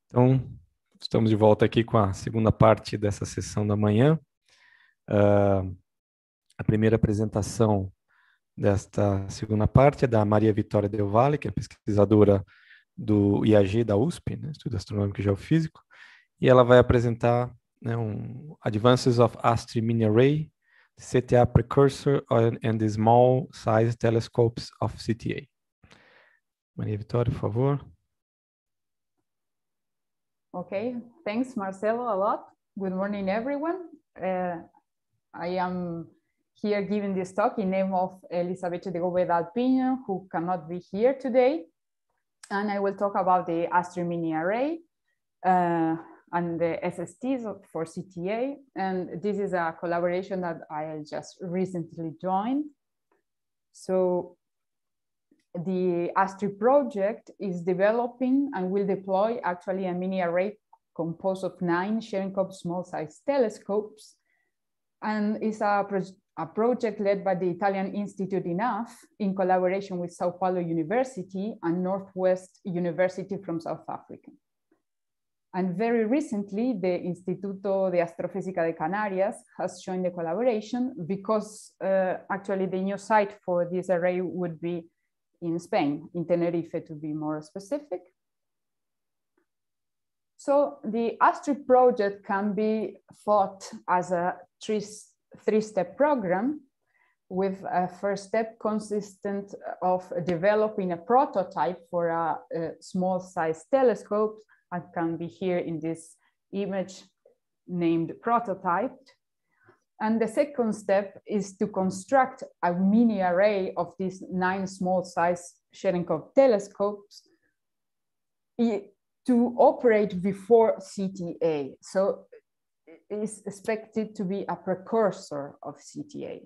Então, estamos de volta aqui com a segunda parte dessa sessão da manhã. A primeira apresentação desta segunda parte é da Maria Vitória Del Valle, que é pesquisadora do IAG da USP, né, Estudo Astronômico e Geofísico, e ela vai apresentar, né, Advances of ASTRI Mini Array, CTA Precursor and the Small Size Telescopes of CTA. Maria Vitória, por favor. Okay, thanks Marcelo a lot. Good morning everyone. I am here giving this talk in name of Elizabeth de Gobeda Pinho, who cannot be here today. And I will talk about the ASTRI Mini Array and the SSTs for CTA. And this is a collaboration that I just recently joined. So the ASTRI project is developing and will deploy actually a mini array composed of 9 Cherenkov small size telescopes, and is a project led by the Italian Institute INAF in collaboration with Sao Paulo University and Northwest University from South Africa. And very recently, the Instituto de Astrofísica de Canarias has joined the collaboration because actually the new site for this array would be in Spain, in Tenerife to be more specific. So the ASTRI project can be thought as a three-step program, with a first step consistent of developing a prototype for a small size telescope, and can be here in this image named prototype. And the second step is to construct a mini array of these 9 small size Cherenkov telescopes to operate before CTA. So it is expected to be a precursor of CTA.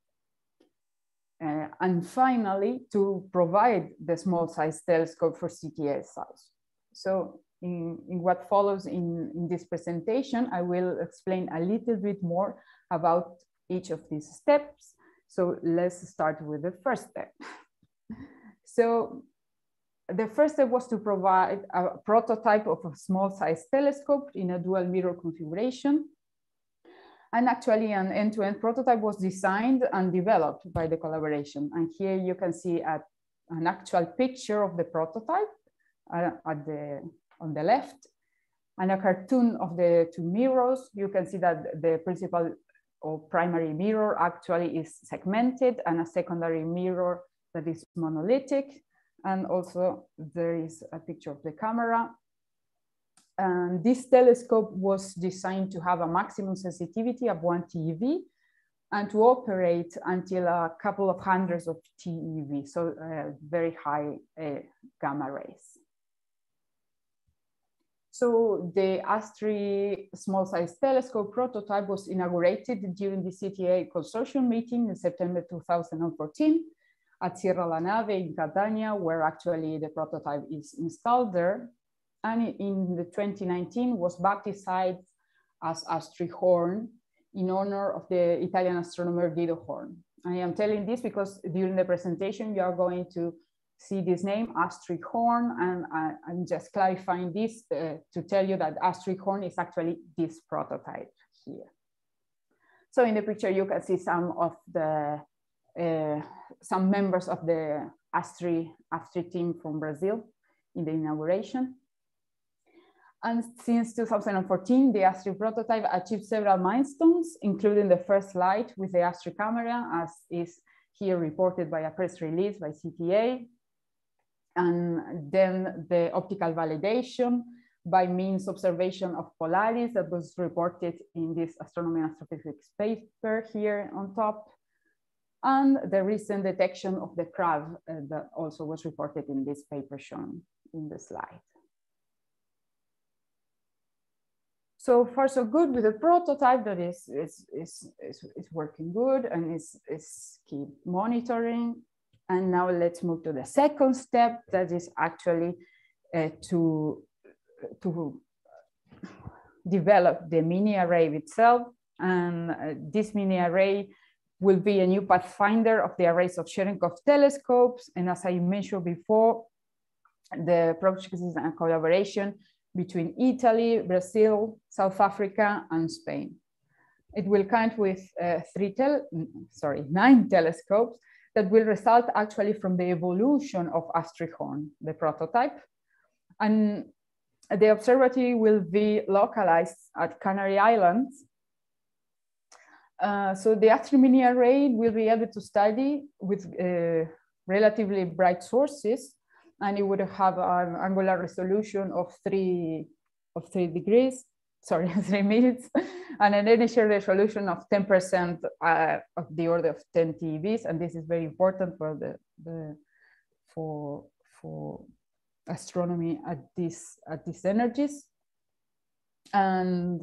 And finally, to provide the small size telescope for CTA size. So in what follows in this presentation, I will explain a little bit more about each of these steps. So let's start with the first step. So the first step was to provide a prototype of a small size telescope in a dual mirror configuration. And actually an end-to-end prototype was designed and developed by the collaboration. And here you can see an actual picture of the prototype on the left, and a cartoon of the 2 mirrors. You can see that the principal or primary mirror actually is segmented, and a secondary mirror that is monolithic. And also there is a picture of the camera. And this telescope was designed to have a maximum sensitivity of 1 TeV and to operate until a couple of hundreds of TeV, so very high gamma rays. So the ASTRI small size telescope prototype was inaugurated during the CTA consortium meeting in September 2014 at Sierra La Nave in Catania, where actually the prototype is installed there. And in the 2019 was baptized as ASTRI Horn in honor of the Italian astronomer Guido Horn. I am telling this because during the presentation, you are going to see this name, ASTRI Horn, and I'm just clarifying this to tell you that ASTRI Horn is actually this prototype here. So in the picture, you can see some of the some members of the ASTRI team from Brazil in the inauguration. And since 2014, the ASTRI prototype achieved several milestones, including the first light with the ASTRI camera, as is here reported by a press release by CTA. And then the optical validation by means observation of Polaris that was reported in this Astronomy and Astrophysics paper here on top. And the recent detection of the crab that also was reported in this paper shown in the slide. So far so good with the prototype that is working good and is keep monitoring. And now let's move to the second step, that is actually to develop the mini array itself. And this mini array will be a new pathfinder of the arrays of Cherenkov telescopes. And as I mentioned before, the project is a collaboration between Italy, Brazil, South Africa, and Spain. It will count with 9 telescopes that will result actually from the evolution of ASTRI Horn, the prototype. And the observatory will be localized at Canary Islands. So the ASTRI mini array will be able to study with relatively bright sources, and it would have an angular resolution of 3 degrees, 3 minutes, and an initial resolution of 10% of the order of 10 TeVs, and this is very important for astronomy at these energies. And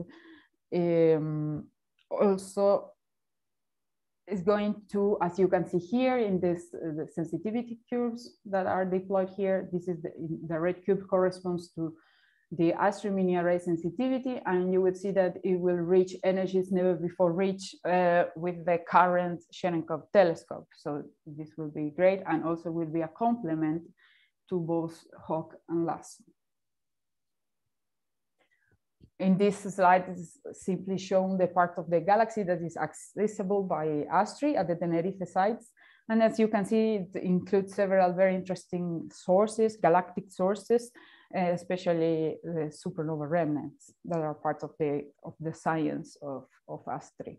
also is going to, as you can see here in this, the sensitivity curves that are deployed here, this is the red cube corresponds to the ASTRI mini array sensitivity, and you would see that it will reach energies never before reached with the current Cherenkov telescope. So this will be great, and also will be a complement to both HAWK and LASSO. In this slide is simply showing the part of the galaxy that is accessible by ASTRI at the Tenerife sites. And as you can see, it includes several very interesting sources, galactic sources, especially the supernova remnants that are part of the science of ASTRI.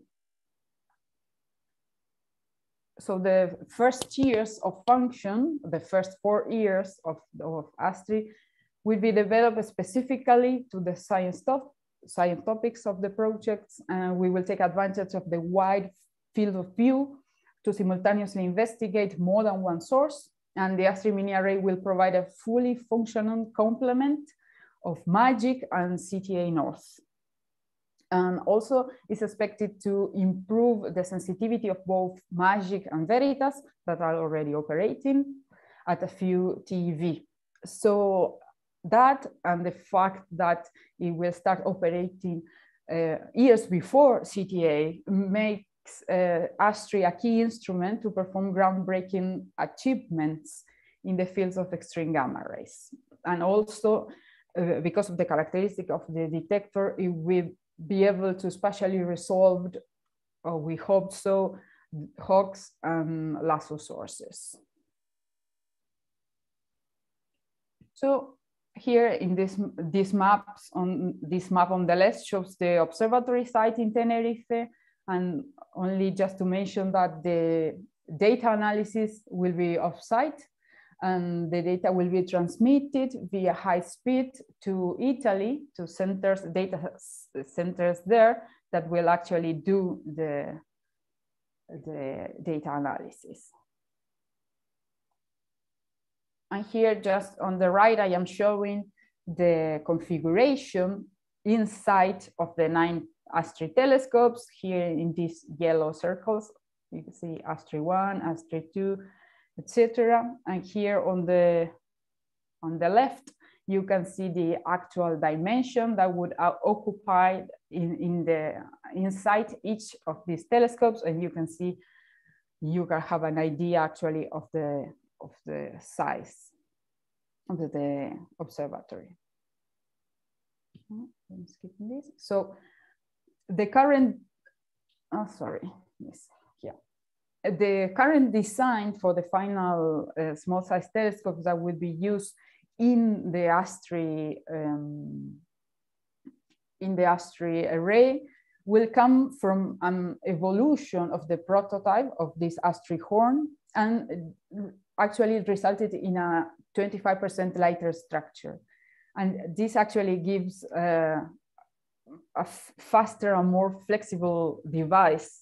So the first years of function, the first 4 years of ASTRI, will be developed specifically to the science topics of the projects, and we will take advantage of the wide field of view to simultaneously investigate more than one source. And the ASTRI mini array will provide a fully functional complement of MAGIC and CTA North. And also is expected to improve the sensitivity of both MAGIC and Veritas that are already operating at a few TeV. So that, and the fact that it will start operating years before CTA, makes ASTRI a key instrument to perform groundbreaking achievements in the fields of extreme gamma rays. And also, because of the characteristic of the detector, it will be able to spatially resolve, or we hope so, HAWKs and LASSO sources. So here in this map on the left shows the observatory site in Tenerife, and only just to mention that the data analysis will be off-site, and the data will be transmitted via high speed to Italy, to data centers there that will actually do the data analysis. And here, just on the right, I am showing the configuration inside of the 9 ASTRI telescopes. Here in these yellow circles, you can see ASTRI 1, ASTRI 2, etc. And here on the left, you can see the actual dimension that would occupy inside each of these telescopes, and you can see, you can have an idea actually of the size of the observatory. I'm skipping this. So the current, the current design for the final small size telescopes that will be used in the ASTRI array will come from an evolution of the prototype of this ASTRI Horn, and actually it resulted in a 25% lighter structure. And this actually gives a faster and more flexible device.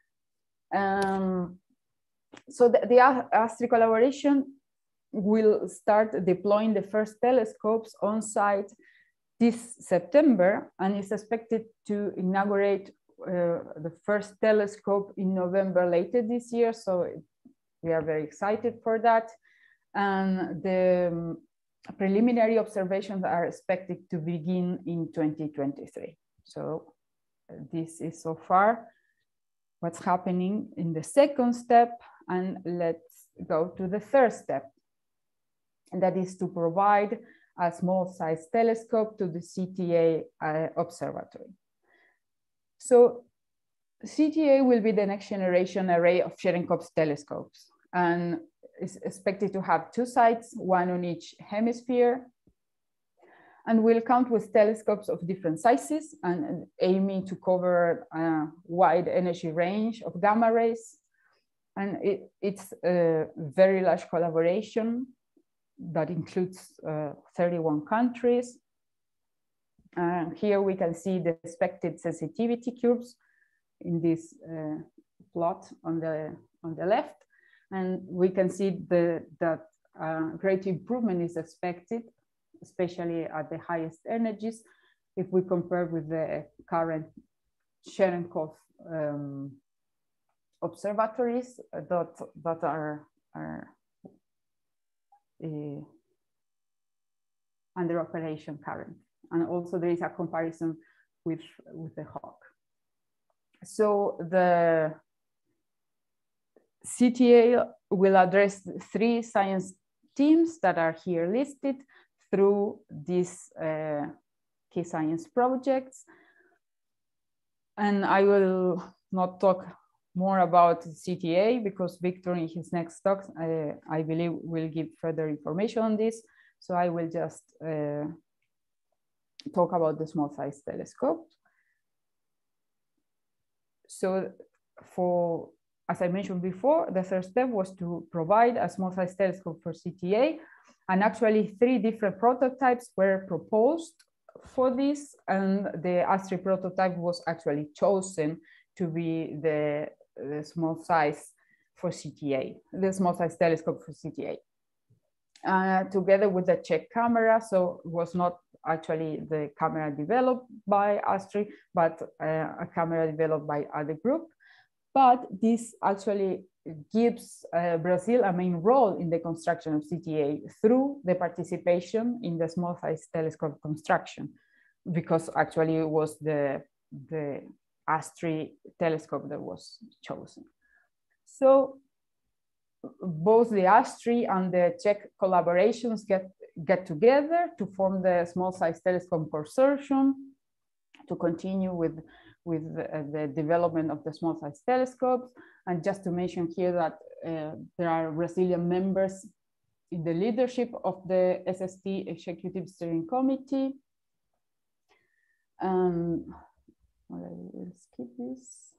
So the ASTRI collaboration will start deploying the first telescopes on site this September, and is expected to inaugurate the first telescope in November later this year. So we are very excited for that. And the preliminary observations are expected to begin in 2023. So this is so far what's happening in the second step, and let's go to the third step. And that is to provide a small-sized telescope to the CTA observatory. So CTA will be the next generation array of Cherenkov telescopes, and is expected to have 2 sites, 1 on each hemisphere, and will count with telescopes of different sizes and aiming to cover a wide energy range of gamma rays. And it's a very large collaboration that includes 31 countries. Here we can see the expected sensitivity curves in this plot on the left. And we can see that great improvement is expected, especially at the highest energies, if we compare with the current Cherenkov observatories that are under operation currently. And also there is a comparison with the Hawk. So the CTA will address 3 science teams that are here listed through these key science projects. And I will not talk more about CTA because Victor in his next talk, I believe, will give further information on this. So I will just talk about the small size telescope. So as I mentioned before, the first step was to provide a small size telescope for CTA, and actually 3 different prototypes were proposed for this, and the ASTRI prototype was actually chosen to be the small size for CTA, the small size telescope for CTA. Together with the Czech camera, so it was not actually the camera developed by ASTRI, but a camera developed by other group. But this actually gives Brazil a main role in the construction of CTA through the participation in the small size telescope construction, because actually it was the ASTRI telescope that was chosen. So both the ASTRI and the Czech collaborations get together to form the small size telescope consortium to continue with the development of the small size telescopes. And just to mention here that there are Brazilian members in the leadership of the SST Executive Steering Committee. I will skip this.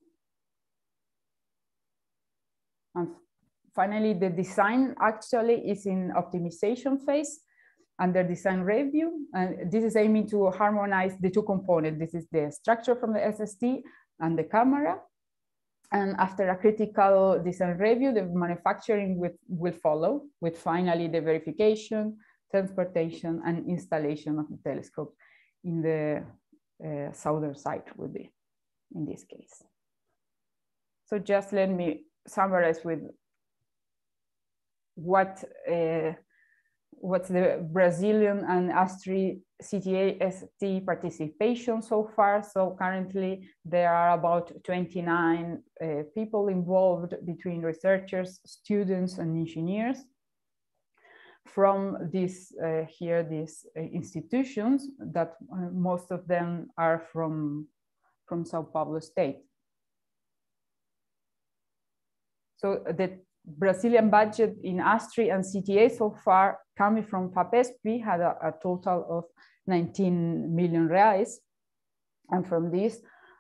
And finally, the design actually is in optimization phase under design review. And this is aiming to harmonize the 2 components. This is the structure from the SST and the camera. And after a critical design review, the manufacturing will follow with finally the verification, transportation, and installation of the telescope in the southern site would be in this case. So just let me summarize with what's the Brazilian and ASTRI CTA ST participation so far. So currently there are about 29 people involved between researchers, students, and engineers from these institutions that most of them are from Sao Paulo state. So the Brazilian budget in ASTRI and CTA so far coming from FAPESP had a total of 19 million reais. And from this,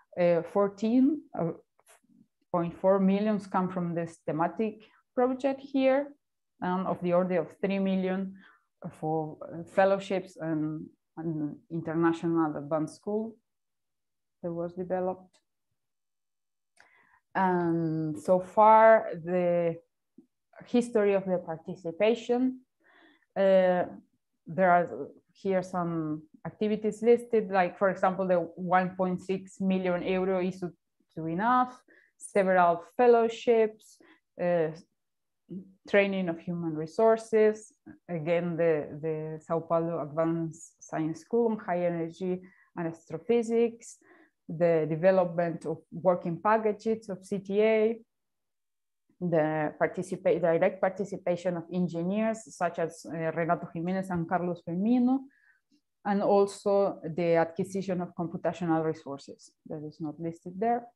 14.4 million come from this thematic project here, of the order of 3 million for fellowships and international advanced school that was developed. And so far, the history of the participation, there are here some activities listed, like for example, the 1.6 million euro issued to INAF, several fellowships, training of human resources, again, the Sao Paulo Advanced Science School on High Energy and Astrophysics, the development of working packages of CTA, the direct participation of engineers such as Renato Jimenez and Carlos Firmino, and also the acquisition of computational resources that is not listed there.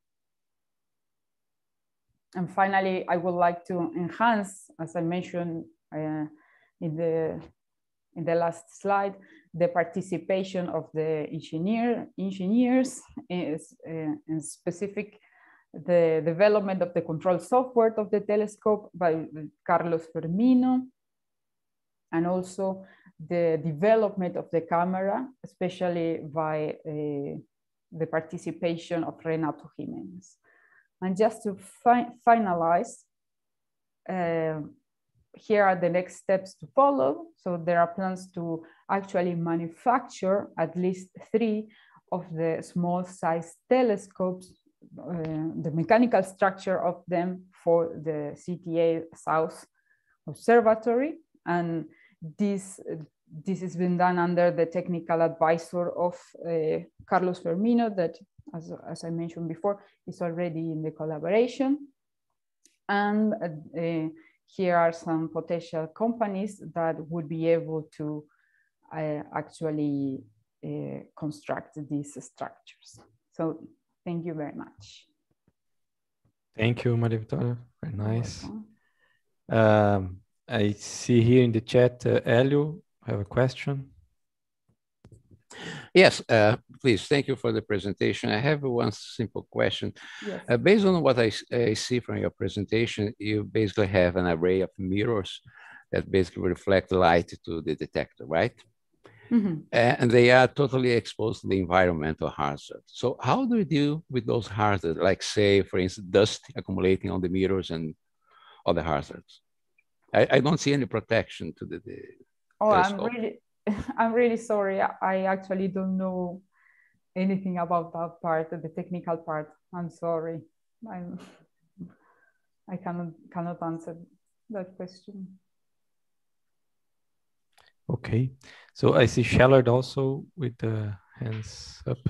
And finally, I would like to enhance, as I mentioned in the last slide, the participation of the engineers in specific the development of the control software of the telescope by Carlos Firmino, and also the development of the camera, especially by the participation of Renato Jimenez. And just to finalize, here are the next steps to follow. So there are plans to actually manufacture at least 3 of the small size telescopes, the mechanical structure of them for the CTA South Observatory. And this has been done under the technical advisor of Carlos Firmino, that, as I mentioned before, is already in the collaboration. And here are some potential companies that would be able to actually construct these structures. So thank you very much. Thank you, Maria Victoria. Very nice. I see here in the chat, Elio, have a question. Yes, please. Thank you for the presentation. I have one simple question. Yes. Based on what I see from your presentation, you basically have an array of mirrors that basically reflect light to the detector, right? Mm-hmm. And they are totally exposed to the environmental hazard. So how do you deal with those hazards, like say, for instance, dust accumulating on the mirrors and other hazards? I don't see any protection to the telescope. I'm really sorry. I actually don't know anything about that part, the technical part. I'm sorry. I cannot answer that question. Okay, so I see Shellard also with the hands up.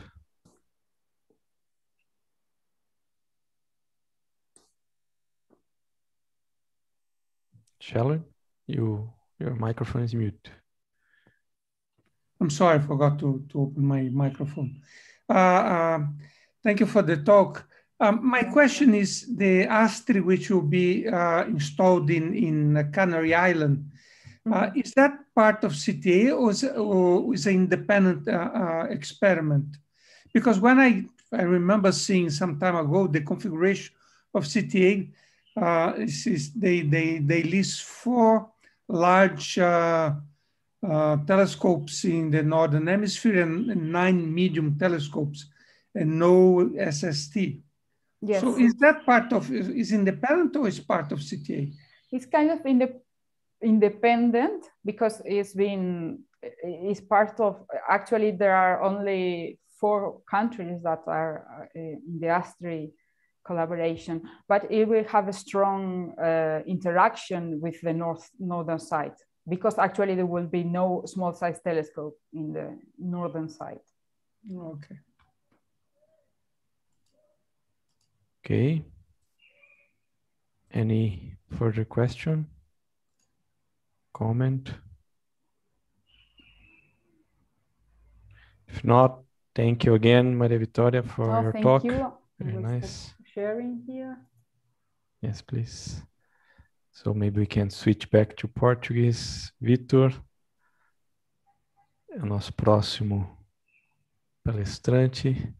Shellard, your microphone is mute. I'm sorry, I forgot to open my microphone. Thank you for the talk. My question is the ASTRI, which will be installed in Canary Island, is that part of CTA or is an independent experiment? Because when I remember seeing some time ago, the configuration of CTA, they list 4 large telescopes in the Northern Hemisphere and 9 medium telescopes and no SST. Yes. So is that part of, is independent or is part of CTA? It's kind of independent because it's part of, actually there are only 4 countries that are in the ASTRI collaboration, but it will have a strong interaction with the northern side, because actually there will be no small size telescope in the northern side. Okay. Okay. Any further question? Comment? If not, thank you again, Maria Victoria, for your talk. Thank you. Very nice. Sharing here. Yes, please. So maybe we can switch back to Portuguese. Vitor, é o nosso próximo palestrante.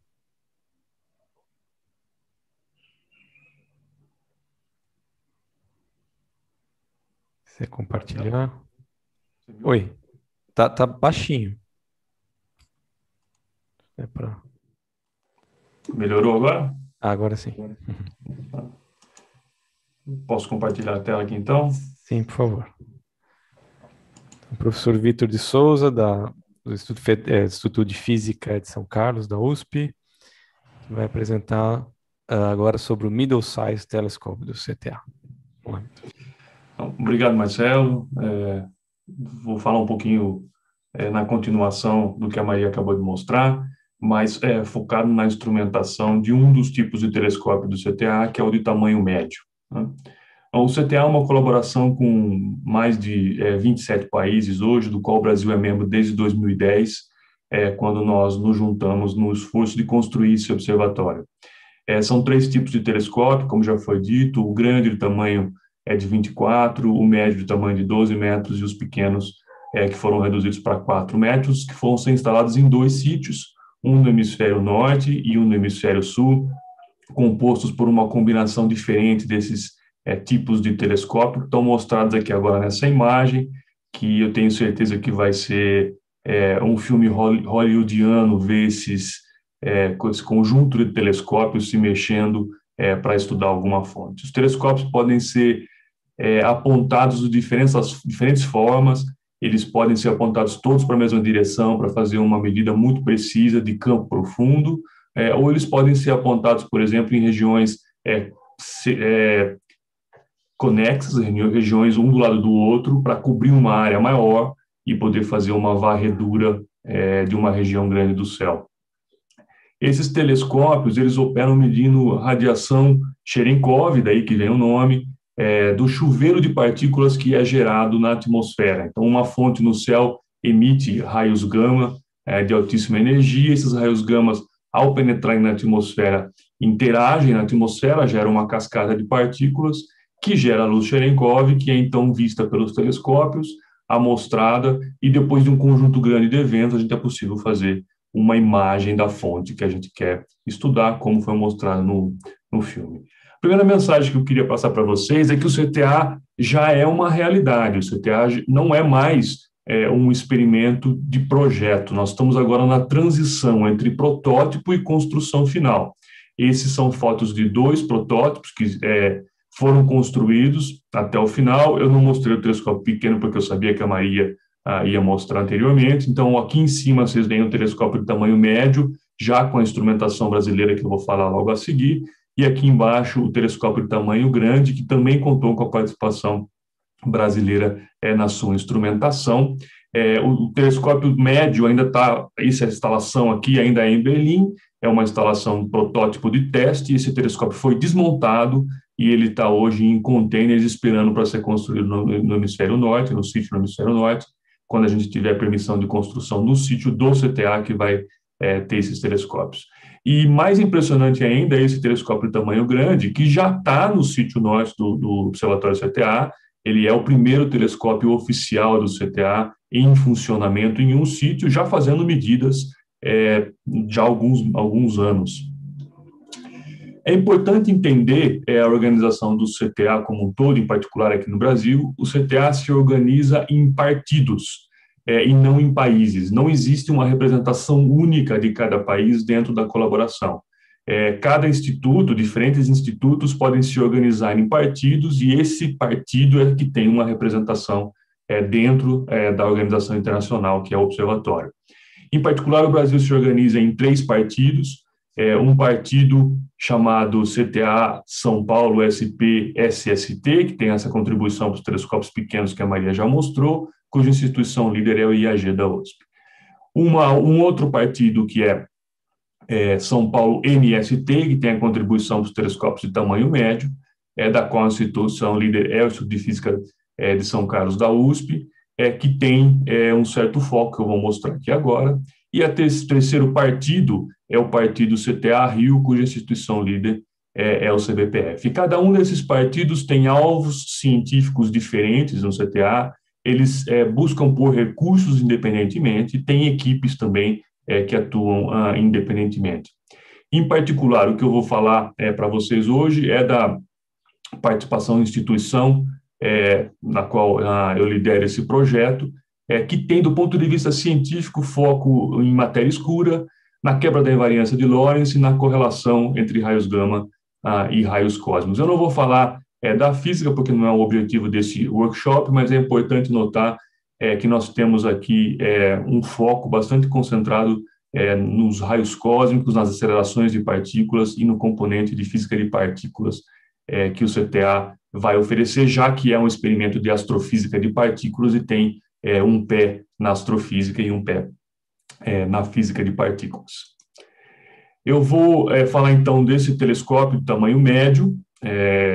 Se compartilhar. Oi, tá baixinho. É pra... Melhorou agora? Agora sim. Posso compartilhar a tela aqui então? Sim, por favor. O professor Vitor de Souza, do Instituto de Física de São Carlos, da USP, que vai apresentar agora sobre o Middle Size Telescope do CTA. Vamos lá. Obrigado, Marcelo. Vou falar um pouquinho na continuação do que a Maria acabou de mostrar, mas focado na instrumentação de um dos tipos de telescópio do CTA, que é o de tamanho médio, né? O CTA é uma colaboração com mais de 27 países hoje, do qual o Brasil é membro desde 2010, quando nós nos juntamos no esforço de construir esse observatório. São 3 tipos de telescópio, como já foi dito: o grande de tamanho é de 24, o médio de tamanho de 12 metros e os pequenos que foram reduzidos para 4 metros, que foram ser instalados em 2 sítios, um no hemisfério norte e um no hemisfério sul, compostos por uma combinação diferente desses tipos de telescópio, que estão mostrados aqui agora nessa imagem, que eu tenho certeza que vai ser um filme hollywoodiano ver esse conjunto de telescópios se mexendo para estudar alguma fonte. Os telescópios podem ser apontados de diferentes formas, eles podem ser apontados todos para a mesma direção, para fazer uma medida muito precisa de campo profundo, ou eles podem ser apontados, por exemplo, em regiões conexas, regiões um do lado do outro, para cobrir uma área maior e poder fazer uma varredura de uma região grande do céu. Esses telescópios, eles operam medindo radiação Cherenkov, daí que vem o nome, do chuveiro de partículas que é gerado na atmosfera. Então, uma fonte no céu emite raios gama de altíssima energia. Esses raios gama, ao penetrarem na atmosfera, interagem na atmosfera, geram uma cascata de partículas que gera a luz Cherenkov, que é então vista pelos telescópios, amostrada, e depois de um conjunto grande de eventos, a gente é possível fazer uma imagem da fonte que a gente quer estudar, como foi mostrado no filme. A primeira mensagem que eu queria passar para vocês é que o CTA já é uma realidade. O CTA não é mais um experimento de projeto. Nós estamos agora na transição entre protótipo e construção final. Esses são fotos de 2 protótipos que foram construídos até o final. Eu não mostrei o telescópio pequeno porque eu sabia que a Maria ia mostrar anteriormente. Então, aqui em cima vocês veem um telescópio de tamanho médio, já com a instrumentação brasileira que eu vou falar logo a seguir. E aqui embaixo o telescópio de tamanho grande, que também contou com a participação brasileira na sua instrumentação. O telescópio médio ainda está, essa instalação aqui ainda é em Berlim, é uma instalação protótipo de teste. Esse telescópio foi desmontado e ele está hoje em containers esperando para ser construído no hemisfério norte, no sítio no hemisfério norte, quando a gente tiver permissão de construção no sítio do CTA que vai ter esses telescópios. E mais impressionante ainda é esse telescópio de tamanho grande, que já está no sítio norte do Observatório CTA. Ele é o primeiro telescópio oficial do CTA em funcionamento em um sítio, já fazendo medidas já há alguns anos. É importante entender a organização do CTA como um todo, em particular aqui no Brasil. O CTA se organiza em partidos e não em países. Não existe uma representação única de cada país dentro da colaboração. Cada instituto, diferentes institutos, podem se organizar em partidos e esse partido é que tem uma representação dentro da organização internacional, que é o Observatório. Em particular, o Brasil se organiza em 3 partidos. Um partido chamado CTA São Paulo SP-SST, que tem essa contribuição para os telescópios pequenos que a Maria já mostrou, cuja instituição líder é o IAG da USP. Um outro partido que é São Paulo MST, que tem a contribuição para os telescópios de tamanho médio, da qual a instituição líder é o Instituto de Física de São Carlos da USP, que tem um certo foco, que eu vou mostrar aqui agora. E o terceiro partido é o partido CTA Rio, cuja instituição líder é o CBPF. E cada um desses partidos tem alvos científicos diferentes no CTA, eles buscam por recursos independentemente, e tem equipes também que atuam independentemente. Em particular, o que eu vou falar para vocês hoje é da participação da instituição na qual eu lidero esse projeto, que tem, do ponto de vista científico, foco em matéria escura, na quebra da invariância de Lorentz e na correlação entre raios gama e raios cósmicos. Eu não vou falar da física, porque não é o objetivo desse workshop, mas é importante notar que nós temos aqui um foco bastante concentrado nos raios cósmicos, nas acelerações de partículas e no componente de física de partículas que o CTA vai oferecer, já que é um experimento de astrofísica de partículas e tem um pé na astrofísica e um pé na física de partículas. Eu vou falar então desse telescópio de tamanho médio,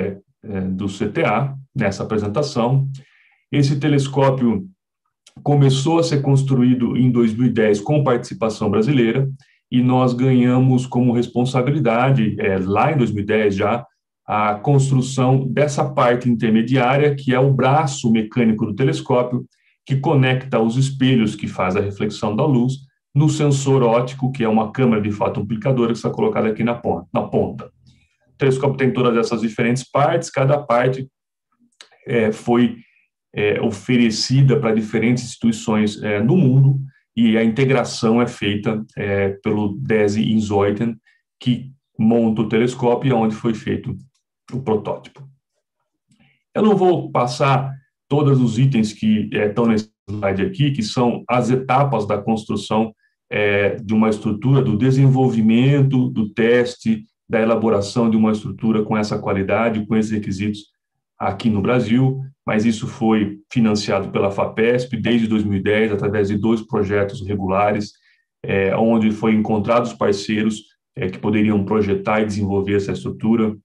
do CTA, nessa apresentação. Esse telescópio começou a ser construído em 2010 com participação brasileira, e nós ganhamos como responsabilidade, lá em 2010 já, a construção dessa parte intermediária, que é o braço mecânico do telescópio, que conecta os espelhos que faz a reflexão da luz no sensor óptico, que é uma câmera de fotoamplicadora que está colocada aqui na ponta. O telescópio tem todas essas diferentes partes, cada parte foi oferecida para diferentes instituições no mundo, e a integração é feita pelo DESY in Zeuthen, que monta o telescópio, e é onde foi feito o protótipo. Eu não vou passar todos os itens que estão nesse slide aqui, que são as etapas da construção de uma estrutura, do desenvolvimento, do teste, da elaboração de uma estrutura com essa qualidade, com esses requisitos aqui no Brasil, mas isso foi financiado pela FAPESP desde 2010, através de 2 projetos regulares, onde foram encontrados parceiros que poderiam projetar e desenvolver essa estrutura.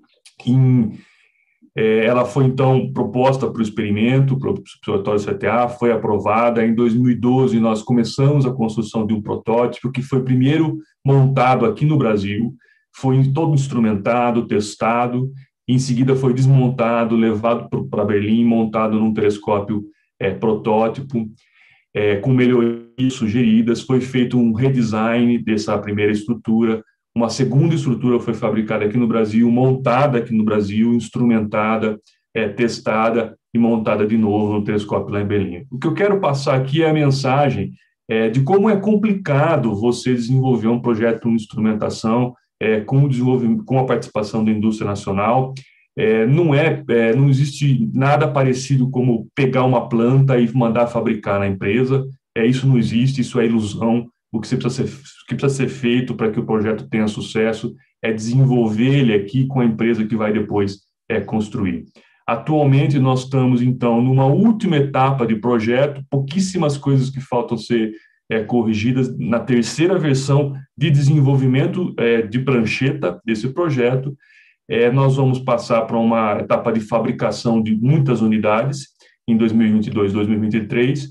Ela foi, então, proposta para o experimento, para o Observatório CTA, foi aprovada. Em 2012, nós começamos a construção de um protótipo que foi primeiro montado aqui no Brasil, foi todo instrumentado, testado, em seguida foi desmontado, levado para Berlim, montado num telescópio protótipo, com melhorias sugeridas. Foi feito um redesign dessa primeira estrutura. Uma segunda estrutura foi fabricada aqui no Brasil, montada aqui no Brasil, instrumentada, testada e montada de novo no telescópio lá em Berlim. O que eu quero passar aqui é a mensagem de como é complicado você desenvolver um projeto de instrumentação com a participação da indústria nacional. Não existe nada parecido como pegar uma planta e mandar fabricar na empresa. Isso não existe, isso é ilusão. O que precisa ser feito para que o projeto tenha sucesso é desenvolver ele aqui com a empresa que vai depois construir. Atualmente, nós estamos, então, numa última etapa de projeto, pouquíssimas coisas que faltam ser corrigidas na terceira versão de desenvolvimento de prancheta desse projeto. Nós vamos passar para uma etapa de fabricação de muitas unidades em 2022, 2023.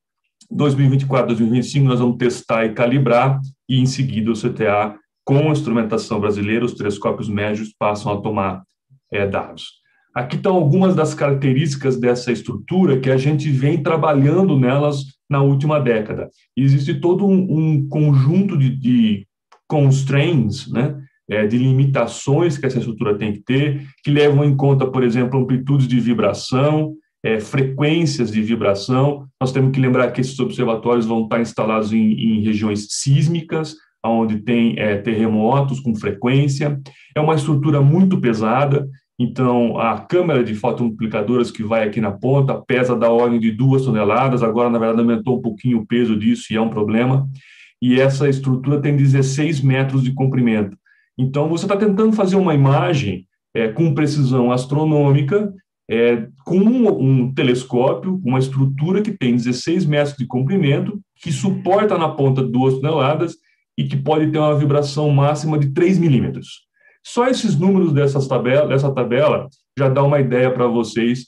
2024, 2025, nós vamos testar e calibrar, e em seguida o CTA, com a instrumentação brasileira, os telescópios médios passam a tomar dados. Aqui estão algumas das características dessa estrutura que a gente vem trabalhando nelas na última década. Existe todo um conjunto de constraints, né, de limitações que essa estrutura tem que ter, que levam em conta, por exemplo, amplitudes de vibração, frequências de vibração. Nós temos que lembrar que esses observatórios vão estar instalados em regiões sísmicas, onde tem terremotos com frequência. É uma estrutura muito pesada, então a câmera de fotoamplificadoras que vai aqui na ponta pesa da ordem de 2 toneladas, agora na verdade aumentou um pouquinho o peso disso e é um problema, e essa estrutura tem 16 metros de comprimento. Então você está tentando fazer uma imagem com precisão astronômica, com um telescópio, uma estrutura que tem 16 metros de comprimento, que suporta na ponta 2 toneladas e que pode ter uma vibração máxima de 3 milímetros. Só esses números dessa tabela já dá uma ideia para vocês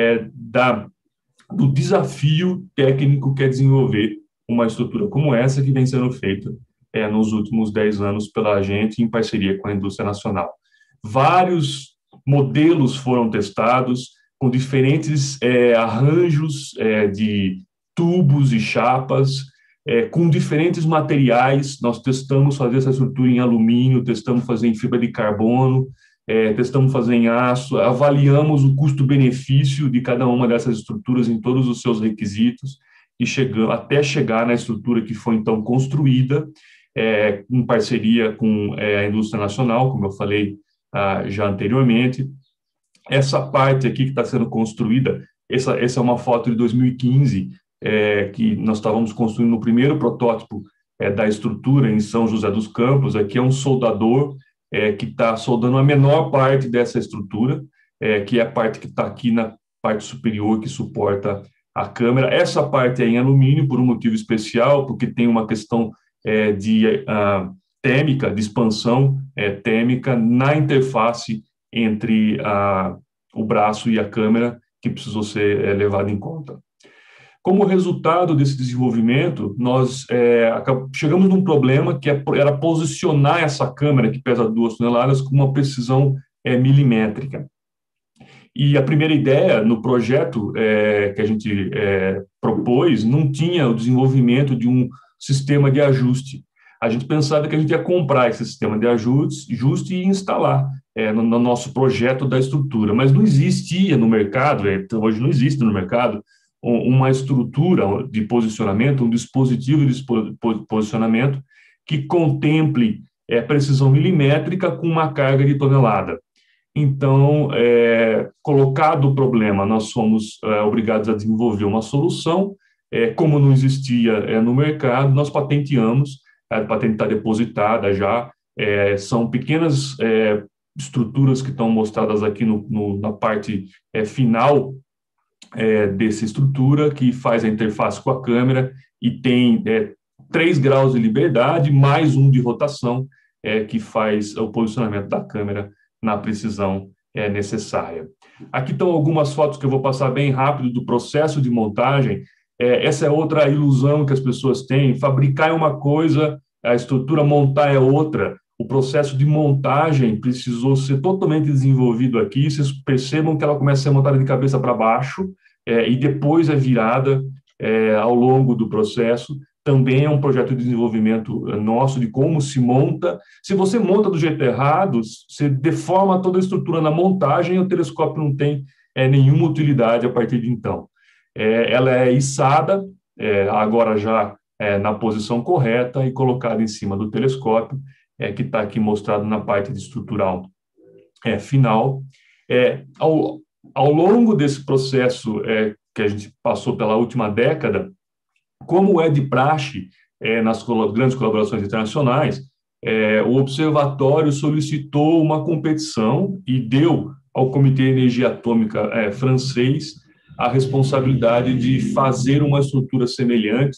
do desafio técnico que é desenvolver uma estrutura como essa, que vem sendo feita nos últimos 10 anos pela gente, em parceria com a indústria nacional. Vários modelos foram testados com diferentes arranjos de tubos e chapas, com diferentes materiais. Nós testamos fazer essa estrutura em alumínio, testamos fazer em fibra de carbono, testamos fazer em aço, avaliamos o custo-benefício de cada uma dessas estruturas em todos os seus requisitos, e até chegar na estrutura que foi, então, construída em parceria com a indústria nacional, como eu falei já anteriormente. Essa parte aqui que está sendo construída, essa é uma foto de 2015, que nós estávamos construindo o primeiro protótipo da estrutura em São José dos Campos. Aqui é um soldador que está soldando a menor parte dessa estrutura, que é a parte que está aqui na parte superior, que suporta a câmera. Essa parte é em alumínio por um motivo especial, porque tem uma questão térmica, de expansão térmica na interface entre o braço e a câmera que precisou ser levado em conta. Como resultado desse desenvolvimento, nós chegamos num problema que era posicionar essa câmera, que pesa 2 toneladas, com uma precisão milimétrica. E a primeira ideia no projeto que a gente propôs não tinha o desenvolvimento de um sistema de ajuste. A gente pensava que a gente ia comprar esse sistema de ajuste e instalar no nosso projeto da estrutura, mas não existia no mercado, hoje não existe no mercado, uma estrutura de posicionamento, um dispositivo de posicionamento que contemple precisão milimétrica com uma carga de tonelada. Então, colocado o problema, nós fomos obrigados a desenvolver uma solução. Como não existia no mercado, nós patenteamos, a patente está depositada já, são pequenas estruturas que estão mostradas aqui na parte final dessa estrutura, que faz a interface com a câmera e tem 3 graus de liberdade, mais 1 de rotação, que faz o posicionamento da câmera na precisão necessária. Aqui estão algumas fotos que eu vou passar bem rápido do processo de montagem. Essa é outra ilusão que as pessoas têm: fabricar é uma coisa, a estrutura montar é outra. O processo de montagem precisou ser totalmente desenvolvido aqui. Vocês percebam que ela começa a ser montada de cabeça para baixo e depois é virada ao longo do processo. Também é um projeto de desenvolvimento nosso, de como se monta. Se você monta do jeito errado, você deforma toda a estrutura na montagem e o telescópio não tem nenhuma utilidade a partir de então. Ela é içada, agora já na posição correta e colocada em cima do telescópio, que está aqui mostrado na parte de estrutural final. Ao longo desse processo que a gente passou pela última década, como é de praxe nas grandes colaborações internacionais, o observatório solicitou uma competição e deu ao Comitê de Energia Atômica francês a responsabilidade de fazer uma estrutura semelhante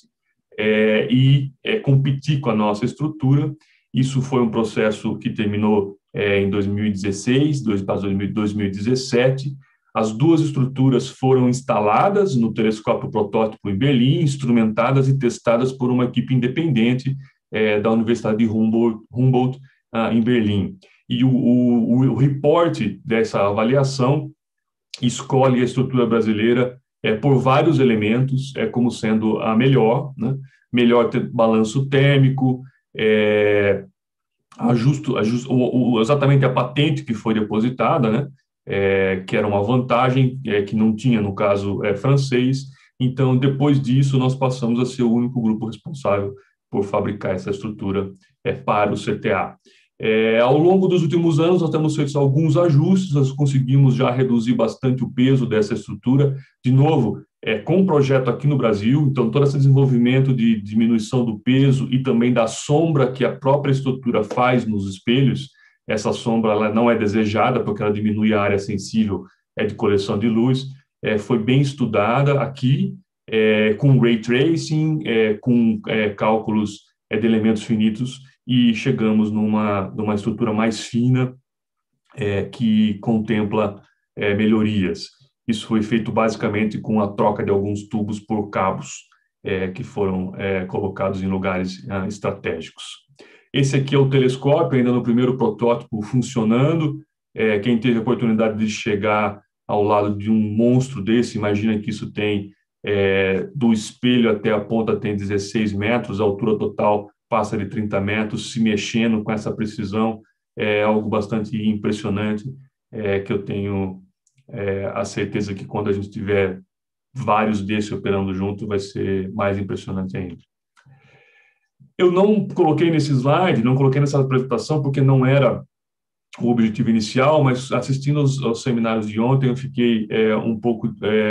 e competir com a nossa estrutura. Isso foi um processo que terminou em 2016, 2017. As 2 estruturas foram instaladas no telescópio protótipo em Berlim, instrumentadas e testadas por uma equipe independente da Universidade de Humboldt em Berlim. E o reporte dessa avaliação escolhe a estrutura brasileira por vários elementos, como sendo a melhor, né? Melhor balanço térmico, exatamente a patente que foi depositada, né? Que era uma vantagem que não tinha, no caso, francês. Então, depois disso, nós passamos a ser o único grupo responsável por fabricar essa estrutura para o CTA. Ao longo dos últimos anos, nós temos feito alguns ajustes, nós conseguimos já reduzir bastante o peso dessa estrutura, de novo, com um projeto aqui no Brasil. Então, todo esse desenvolvimento de diminuição do peso e também da sombra que a própria estrutura faz nos espelhos. Essa sombra ela não é desejada, porque ela diminui a área sensível de coleção de luz. Foi bem estudada aqui, com ray tracing, com cálculos de elementos finitos, e chegamos numa estrutura mais fina, que contempla melhorias. Isso foi feito basicamente com a troca de alguns tubos por cabos, que foram colocados em lugares estratégicos. Esse aqui é o telescópio, ainda no primeiro protótipo funcionando. Quem teve a oportunidade de chegar ao lado de um monstro desse, imagina que isso tem, do espelho até a ponta tem 16 metros, a altura total passa de 30 metros, se mexendo com essa precisão, é algo bastante impressionante, que eu tenho a certeza que quando a gente tiver vários desses operando junto, vai ser mais impressionante ainda. Eu não coloquei nesse slide, não coloquei nessa apresentação, porque não era o objetivo inicial, mas assistindo aos seminários de ontem, eu fiquei um pouco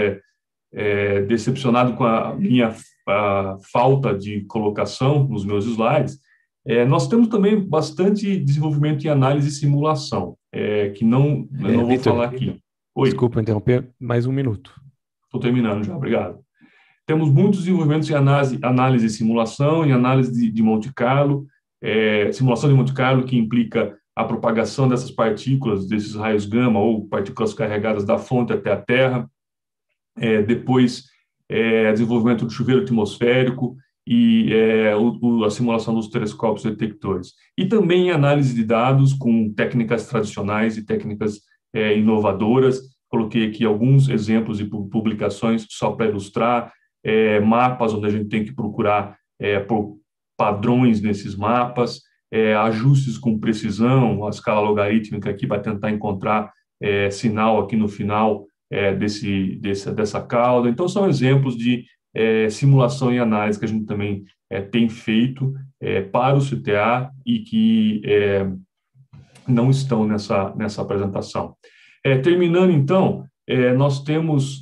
decepcionado com a minha falta de colocação nos meus slides. Nós temos também bastante desenvolvimento em análise e simulação, que não vou Victor, falar aqui. Oi. Desculpa interromper, mais um minuto. Estou terminando já, obrigado. Temos muitos desenvolvimentos em análise e simulação, em análise de Monte Carlo, simulação de Monte Carlo, que implica a propagação dessas partículas, desses raios gama ou partículas carregadas da fonte até a Terra, depois desenvolvimento do chuveiro atmosférico e a simulação dos telescópios detectores. E também análise de dados com técnicas tradicionais e técnicas inovadoras. Coloquei aqui alguns exemplos de publicações só para ilustrar, mapas onde a gente tem que procurar por padrões nesses mapas, ajustes com precisão, a escala logarítmica aqui para tentar encontrar sinal aqui no final dessa cauda. Então, são exemplos de simulação e análise que a gente também tem feito para o CTA e que não estão nessa apresentação. Terminando, então, nós temos,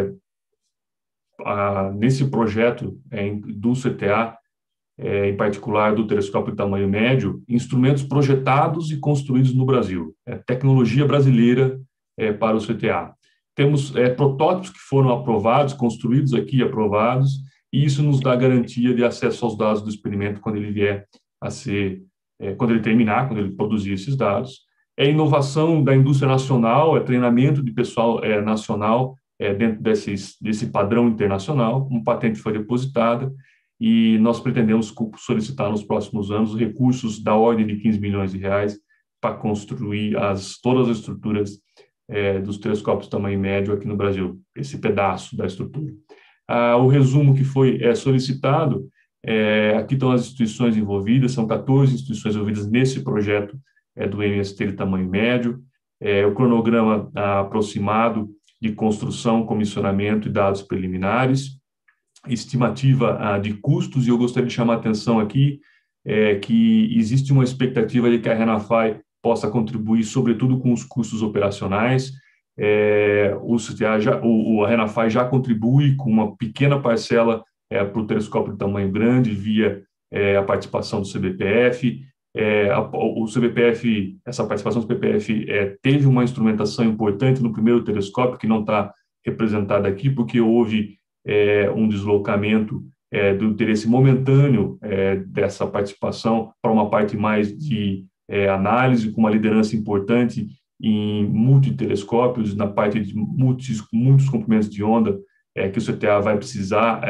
nesse projeto do CTA, em particular do telescópio de tamanho médio, instrumentos projetados e construídos no Brasil. Tecnologia brasileira para o CTA. Temos protótipos que foram aprovados, construídos aqui e aprovados, e isso nos dá garantia de acesso aos dados do experimento quando ele vier a ser, quando ele terminar, quando ele produzir esses dados. Inovação da indústria nacional, treinamento de pessoal nacional dentro desse padrão internacional. Uma patente foi depositada e nós pretendemos solicitar nos próximos anos recursos da ordem de 15 milhões de reais para construir todas as estruturas dos telescópios de tamanho médio aqui no Brasil, esse pedaço da estrutura. O resumo que foi solicitado, aqui estão as instituições envolvidas, são 14 instituições envolvidas nesse projeto do MST de tamanho médio, o cronograma aproximado de construção, comissionamento e dados preliminares, estimativa de custos, e eu gostaria de chamar a atenção aqui que existe uma expectativa de que a Renafy possa contribuir, sobretudo, com os custos operacionais. A Renafy já contribui com uma pequena parcela para o telescópio de tamanho grande, via a participação do CBPF. Essa participação do CBPF teve uma instrumentação importante no primeiro telescópio, que não está representada aqui, porque houve um deslocamento do interesse momentâneo dessa participação para uma parte mais de análise, com uma liderança importante em multitelescópios, na parte de muitos comprimentos de onda que o CTA vai precisar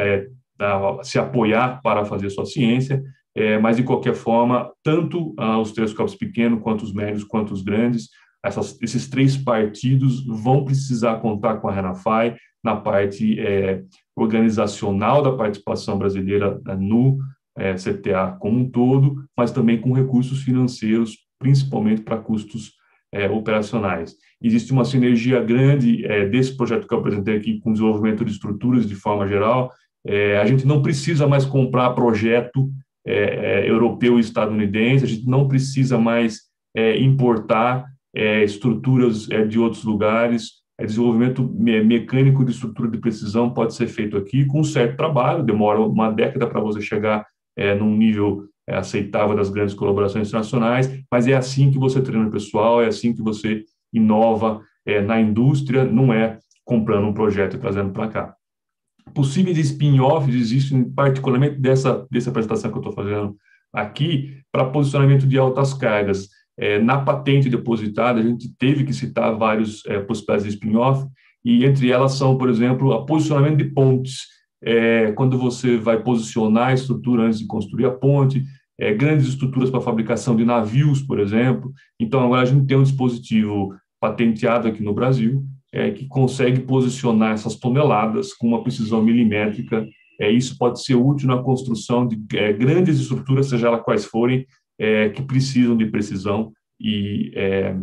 se apoiar para fazer sua ciência, mas, de qualquer forma, tanto os telescópios pequenos, quanto os médios, quanto os grandes, esses três partidos vão precisar contar com a Renafy na parte organizacional da participação brasileira no CTA como um todo, mas também com recursos financeiros, principalmente para custos operacionais. Existe uma sinergia grande desse projeto que eu apresentei aqui com o desenvolvimento de estruturas de forma geral. A gente não precisa mais comprar projeto europeu e estadunidense, a gente não precisa mais importar estruturas de outros lugares. Desenvolvimento mecânico de estrutura de precisão pode ser feito aqui com um certo trabalho, demora uma década para você chegar num nível aceitável das grandes colaborações internacionais, mas é assim que você treina o pessoal, é assim que você inova na indústria, não é comprando um projeto e trazendo para cá. Possíveis spin-offs existem, particularmente dessa apresentação que eu estou fazendo aqui, para posicionamento de altas cargas. Na patente depositada, a gente teve que citar várias possibilidades de spin-off, e entre elas são, por exemplo, o posicionamento de pontes. Quando você vai posicionar a estrutura antes de construir a ponte, grandes estruturas para fabricação de navios, por exemplo. Então, agora a gente tem um dispositivo patenteado aqui no Brasil, que consegue posicionar essas toneladas com uma precisão milimétrica. Isso pode ser útil na construção de grandes estruturas, seja elas quais forem, que precisam de precisão e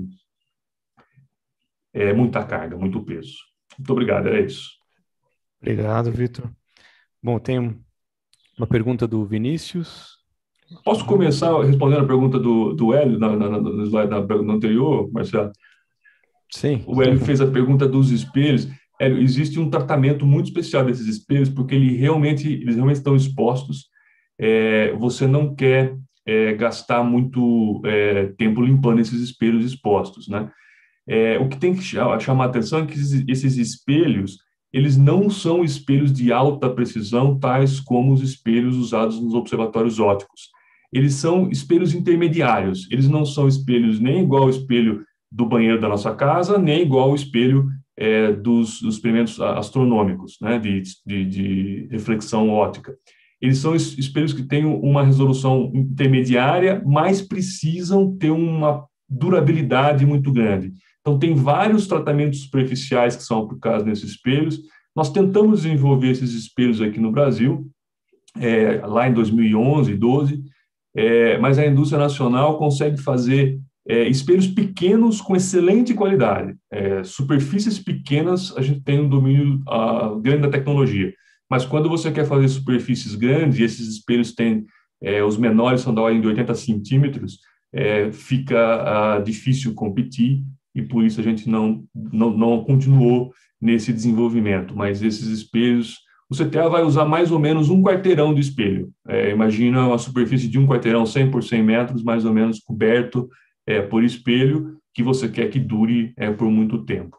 muita carga, muito peso. Muito obrigado, era isso. Obrigado, Vitor. Bom, tem uma pergunta do Vinícius. Posso começar respondendo a pergunta do Hélio no slide no anterior, Marcelo? Sim. O Hélio fez a pergunta dos espelhos. Hélio, existe um tratamento muito especial desses espelhos, porque eles realmente estão expostos. Você não quer gastar muito tempo limpando esses espelhos expostos, né? O que tem que chamar a atenção é que esses espelhos, eles não são espelhos de alta precisão, tais como os espelhos usados nos observatórios ópticos. eles são espelhos intermediários. Eles não são espelhos nem igual ao espelho do banheiro da nossa casa, nem igual ao espelho dos experimentos astronômicos, né, de reflexão óptica. Eles são espelhos que têm uma resolução intermediária, mas precisam ter uma durabilidade muito grande. Então, tem vários tratamentos superficiais que são aplicados nesses espelhos. Nós tentamos desenvolver esses espelhos aqui no Brasil, lá em 2011, 2012, mas a indústria nacional consegue fazer espelhos pequenos com excelente qualidade. Superfícies pequenas, a gente tem um domínio grande da tecnologia. Mas quando você quer fazer superfícies grandes, e esses espelhos têm, os menores são da ordem de 80 centímetros, fica difícil competir, e por isso a gente não continuou nesse desenvolvimento. Mas esses espelhos, o CTA vai usar mais ou menos um quarteirão do espelho. Imagina uma superfície de um quarteirão, 100 por 100 metros, mais ou menos, coberto por espelho, que você quer que dure por muito tempo.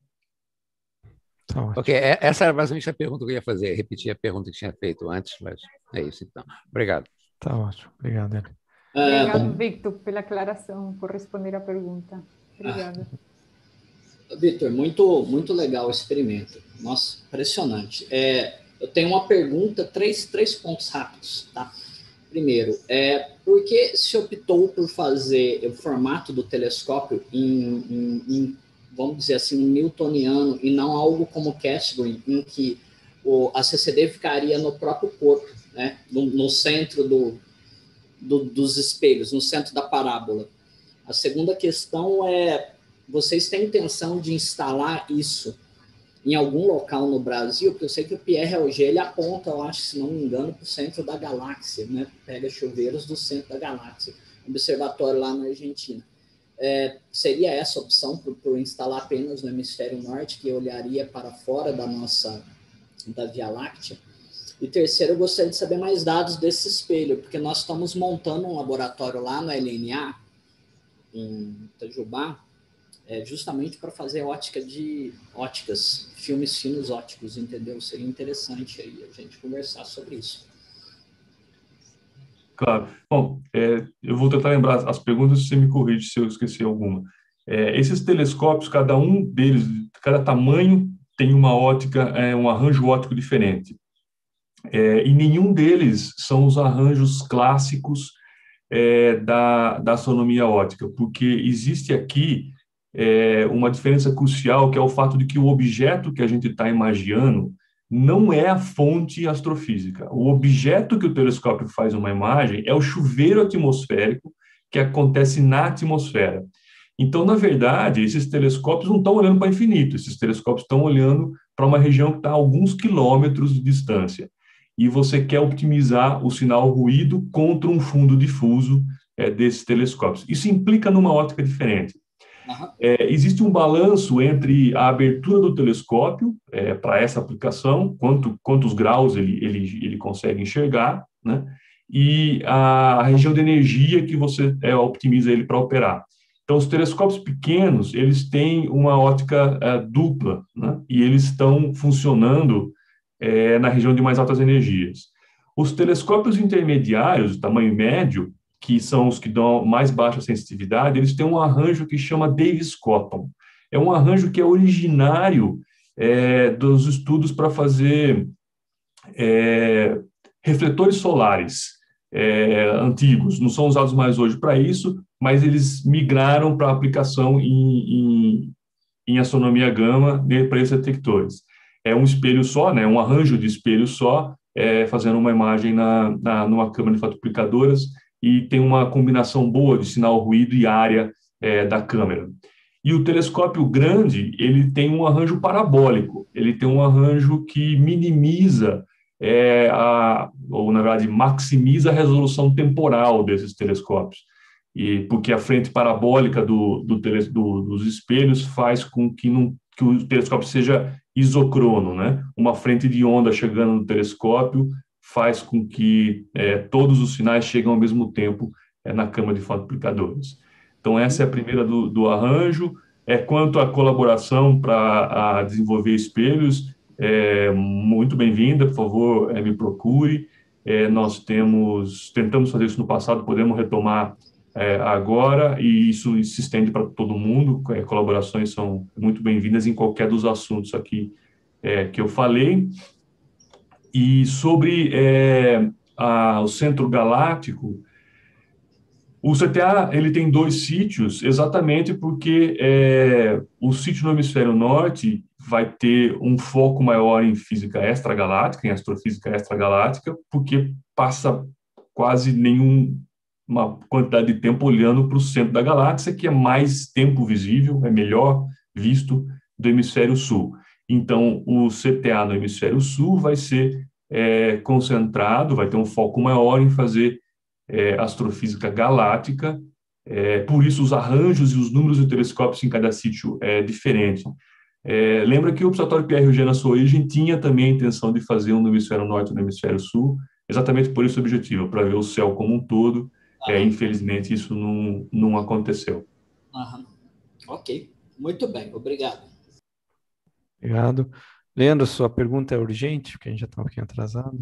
Ok, essa era basicamente a pergunta que eu ia fazer, repetir a pergunta que tinha feito antes, mas é isso então. Obrigado. Tá ótimo, obrigado, Eli. Obrigado, Victor, pela aclaração, por responder a pergunta. Obrigada. Victor, muito legal o experimento. Nossa, impressionante. Eu tenho uma pergunta, três pontos rápidos, tá? Primeiro, por que se optou por fazer o formato do telescópio em vamos dizer assim, um newtoniano, e não algo como Cassegrain, em que a CCD ficaria no próprio corpo, né? no centro dos espelhos, no centro da parábola. A segunda questão vocês têm intenção de instalar isso em algum local no Brasil? Porque eu sei que o Pierre Auger, ele aponta, eu acho, se não me engano, para o centro da galáxia, né? Pega chuveiros do centro da galáxia, observatório lá na Argentina. Seria essa a opção por instalar apenas no hemisfério norte, que olharia para fora da Via Láctea? E terceiro, eu gostaria de saber mais dados desse espelho, porque nós estamos montando um laboratório lá no LNA, em Itajubá, justamente para fazer óticas, filmes finos óticos, entendeu? Seria interessante aí a gente conversar sobre isso. Claro. Bom, eu vou tentar lembrar as perguntas, você me corrige se eu esqueci alguma. Esses telescópios, cada um deles, cada tamanho tem uma ótica, um arranjo óptico diferente. E nenhum deles são os arranjos clássicos da astronomia óptica, porque existe aqui uma diferença crucial, que é o fato de que o objeto que a gente está imaginando não é a fonte astrofísica. O objeto que o telescópio faz uma imagem é o chuveiro atmosférico que acontece na atmosfera. Então, na verdade, esses telescópios não estão olhando para o infinito, esses telescópios estão olhando para uma região que está a alguns quilômetros de distância. E você quer optimizar o sinal ruído contra um fundo difuso desses telescópios. Isso implica numa ótica diferente. Existe um balanço entre a abertura do telescópio para essa aplicação, quantos graus ele consegue enxergar, né? E a região de energia que você optimiza ele para operar. Então, os telescópios pequenos, eles têm uma ótica dupla, né? E eles estão funcionando na região de mais altas energias. Os telescópios intermediários, tamanho médio, que são os que dão mais baixa sensitividade, eles têm um arranjo que chama Davis-Cotton. É um arranjo que é originário dos estudos para fazer refletores solares antigos. Não são usados mais hoje para isso, mas eles migraram para aplicação em astronomia gama para esses detectores. É um espelho só, né, um arranjo de espelho só, fazendo uma imagem numa câmera de fotoaplicadoras, e tem uma combinação boa de sinal, ruído e área da câmera. E o telescópio grande, ele tem um arranjo parabólico, ele tem um arranjo que minimiza, ou na verdade maximiza a resolução temporal desses telescópios, porque a frente parabólica dos espelhos faz com que o telescópio seja isocrono, né? Uma frente de onda chegando no telescópio faz com que todos os sinais cheguem ao mesmo tempo na câmara de fotoaplicadores. Então, essa é a primeira do arranjo. Quanto à colaboração para desenvolver espelhos, muito bem-vinda, por favor, me procure. Nós tentamos fazer isso no passado, podemos retomar agora, e isso se estende para todo mundo. Colaborações são muito bem-vindas em qualquer dos assuntos aqui que eu falei. E sobre o Centro Galáctico, o CTA ele tem 2 sítios, exatamente porque o sítio no hemisfério norte vai ter um foco maior em física extragaláctica, em astrofísica extragaláctica, porque passa quase uma quantidade de tempo olhando para o centro da galáxia, que é mais tempo visível, é melhor visto do hemisfério sul. Então, o CTA no hemisfério sul vai ser concentrado, vai ter um foco maior em fazer astrofísica galáctica, por isso os arranjos e os números de telescópios em cada sítio é diferente. Lembra que o Observatório Pierre-Roger, na sua origem, tinha também a intenção de fazer um no hemisfério norte e no hemisfério sul, exatamente por esse objetivo, para ver o céu como um todo. Infelizmente, isso não aconteceu. Ok, muito bem, obrigado. Obrigado. Leandro, sua pergunta é urgente, porque a gente já está um pouquinho atrasado.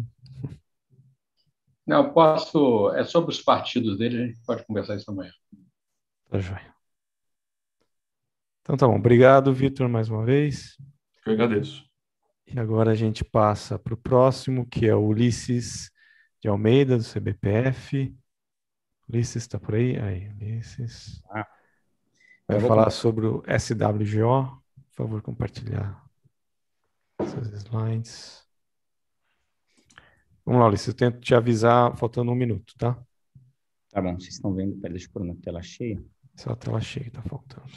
Não, posso... É sobre os partidos dele, a gente pode conversar isso amanhã. Tá joia. Então tá bom. Obrigado, Vitor, mais uma vez. Eu agradeço. E agora a gente passa para o próximo, que é o Ulisses de Almeida, do CBPF. Ulisses, está por aí? Aí, Ulisses. Vai falar sobre o SWGO. Por favor, compartilhar essas slides. Vamos lá, Ulisses, eu tento te avisar faltando 1 minuto, tá? Tá bom, vocês estão vendo? Peraí, deixa eu pôr na tela cheia. Só a tela cheia está faltando.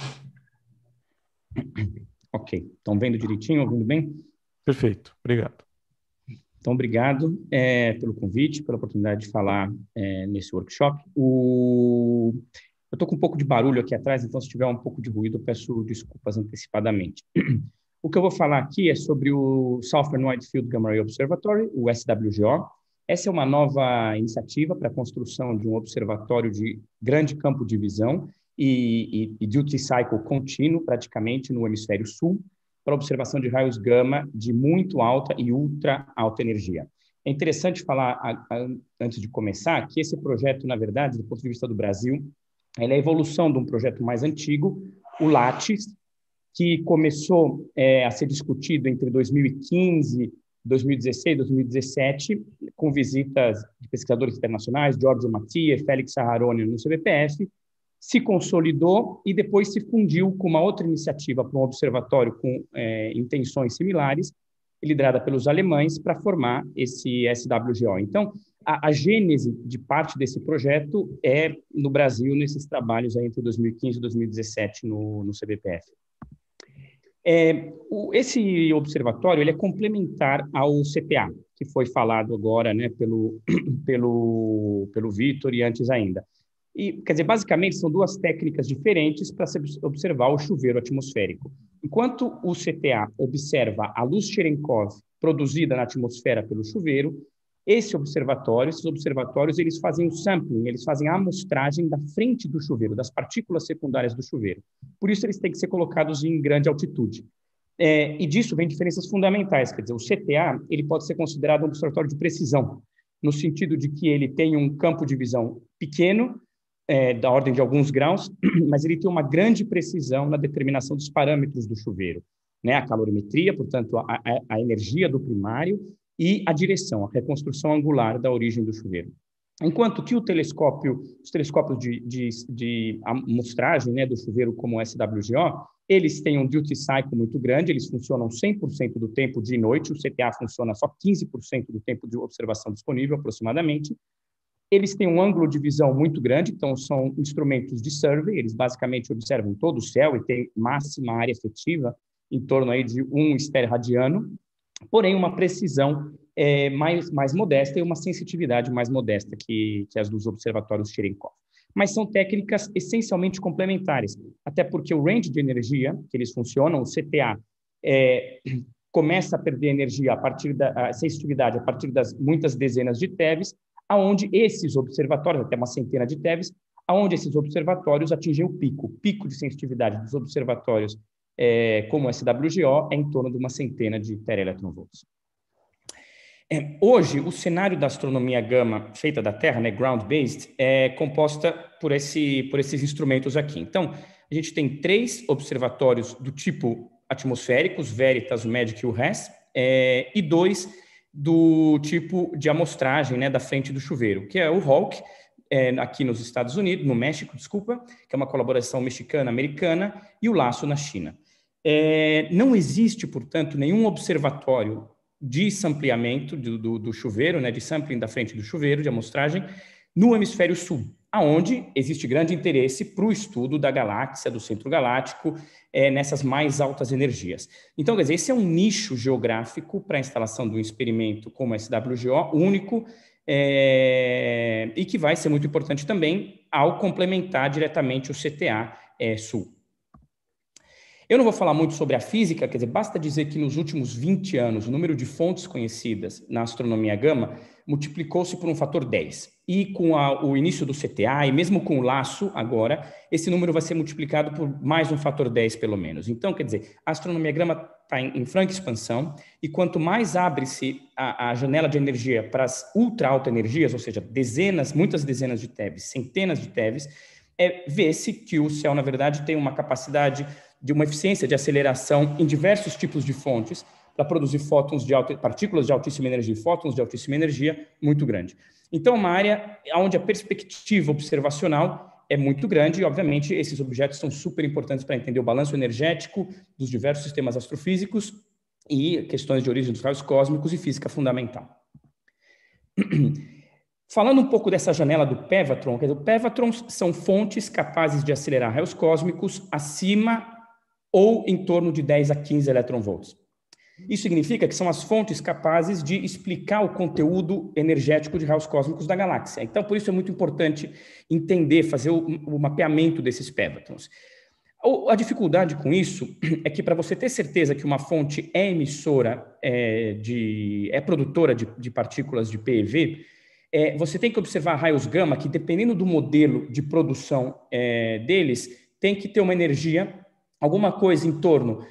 Ok, estão vendo direitinho, ouvindo bem? Perfeito, obrigado. Então, obrigado pelo convite, pela oportunidade de falar nesse workshop. Eu estou com um pouco de barulho aqui atrás, então se tiver um pouco de ruído, eu peço desculpas antecipadamente. O que eu vou falar aqui é sobre o Southern Wide Field Gamma Ray Observatory, o SWGO. Essa é uma nova iniciativa para a construção de um observatório de grande campo de visão e duty cycle contínuo, praticamente, no hemisfério sul, para observação de raios gama de muito alta e ultra alta energia. É interessante falar, antes de começar, que esse projeto, na verdade, do ponto de vista do Brasil, ele é a evolução de um projeto mais antigo, o LATIS, que começou a ser discutido entre 2015, 2016, 2017, com visitas de pesquisadores internacionais, Giorgio Mattia e Félix Saharoni no CBPF, se consolidou e depois se fundiu com uma outra iniciativa para um observatório com intenções similares, liderada pelos alemães, para formar esse SWGO. Então, a gênese de parte desse projeto é no Brasil, nesses trabalhos aí entre 2015 e 2017 no CBPF. Esse observatório ele é complementar ao CTA, que foi falado agora, né, pelo Vitor e antes ainda. E, quer dizer, basicamente são 2 técnicas diferentes para se observar o chuveiro atmosférico. Enquanto o CTA observa a luz Cherenkov produzida na atmosfera pelo chuveiro, esses observatórios, eles fazem o sampling, eles fazem a amostragem da frente do chuveiro, das partículas secundárias do chuveiro. Por isso, eles têm que ser colocados em grande altitude. E disso vem diferenças fundamentais. Quer dizer, o CTA ele pode ser considerado um observatório de precisão, no sentido de que ele tem um campo de visão pequeno, da ordem de alguns graus, mas ele tem uma grande precisão na determinação dos parâmetros do chuveiro, né? A calorimetria, portanto, a energia do primário, e a direção, a reconstrução angular da origem do chuveiro. Enquanto que os telescópios de amostragem, né, do chuveiro como o SWGO, eles têm um duty cycle muito grande, eles funcionam 100% do tempo de noite, o CTA funciona só 15% do tempo de observação disponível, aproximadamente. Eles têm um ângulo de visão muito grande, então são instrumentos de survey, eles basicamente observam todo o céu e têm máxima área efetiva em torno aí de 1 estéreo-radiano, porém uma precisão mais modesta e uma sensitividade mais modesta que as dos observatórios Cherenkov. Mas são técnicas essencialmente complementares, até porque o range de energia que eles funcionam, o CTA, começa a perder energia a sensitividade a partir das muitas dezenas de TeVs, aonde esses observatórios, até uma centena de TeVs, aonde esses observatórios atingem o pico de sensitividade dos observatórios como o SWGO é em torno de uma centena de teraelectronvolts. Hoje, o cenário da astronomia gama feita da Terra, né, ground-based, é composta por esses instrumentos aqui. Então, a gente tem 3 observatórios do tipo atmosféricos, Veritas, o MAGIC e o RES, e 2 do tipo de amostragem, né, da frente do chuveiro, que é o HAWC, aqui nos Estados Unidos, no México, desculpa, que é uma colaboração mexicana-americana, e o LASSO na China. Não existe, portanto, nenhum observatório de sampleamento do chuveiro, né, de sampling da frente do chuveiro, de amostragem, no hemisfério sul, aonde existe grande interesse para o estudo da galáxia, do centro galáctico, nessas mais altas energias. Então, quer dizer, esse é um nicho geográfico para a instalação de um experimento como o SWGO, único, e que vai ser muito importante também ao complementar diretamente o CTA Sul. Eu não vou falar muito sobre a física, quer dizer, basta dizer que nos últimos 20 anos o número de fontes conhecidas na astronomia gama multiplicou-se por um fator 10. E com o início do CTA, e mesmo com o LASSO agora, esse número vai ser multiplicado por mais um fator 10, pelo menos. Então, quer dizer, a astronomia gama está em franca expansão, e quanto mais abre-se a janela de energia para as ultra-alta energias, ou seja, muitas dezenas de TeVs, centenas de TeVs, vê-se que o céu, na verdade, tem uma capacidade de uma eficiência de aceleração em diversos tipos de fontes para produzir partículas de altíssima energia e fótons de altíssima energia muito grande. Então, uma área onde a perspectiva observacional é muito grande e, obviamente, esses objetos são super importantes para entender o balanço energético dos diversos sistemas astrofísicos e questões de origem dos raios cósmicos e física fundamental. Falando um pouco dessa janela do Pevatron, quer dizer, Pevatrons são fontes capazes de acelerar raios cósmicos acima ou em torno de 10 a 15 eletronvolts. Isso significa que são as fontes capazes de explicar o conteúdo energético de raios cósmicos da galáxia. Então, por isso é muito importante entender, fazer o mapeamento desses Pevatrons. A dificuldade com isso é que, para você ter certeza que uma fonte é emissora, produtora de partículas de PeV, você tem que observar raios gama que, dependendo do modelo de produção deles, tem que ter uma energia, alguma coisa em torno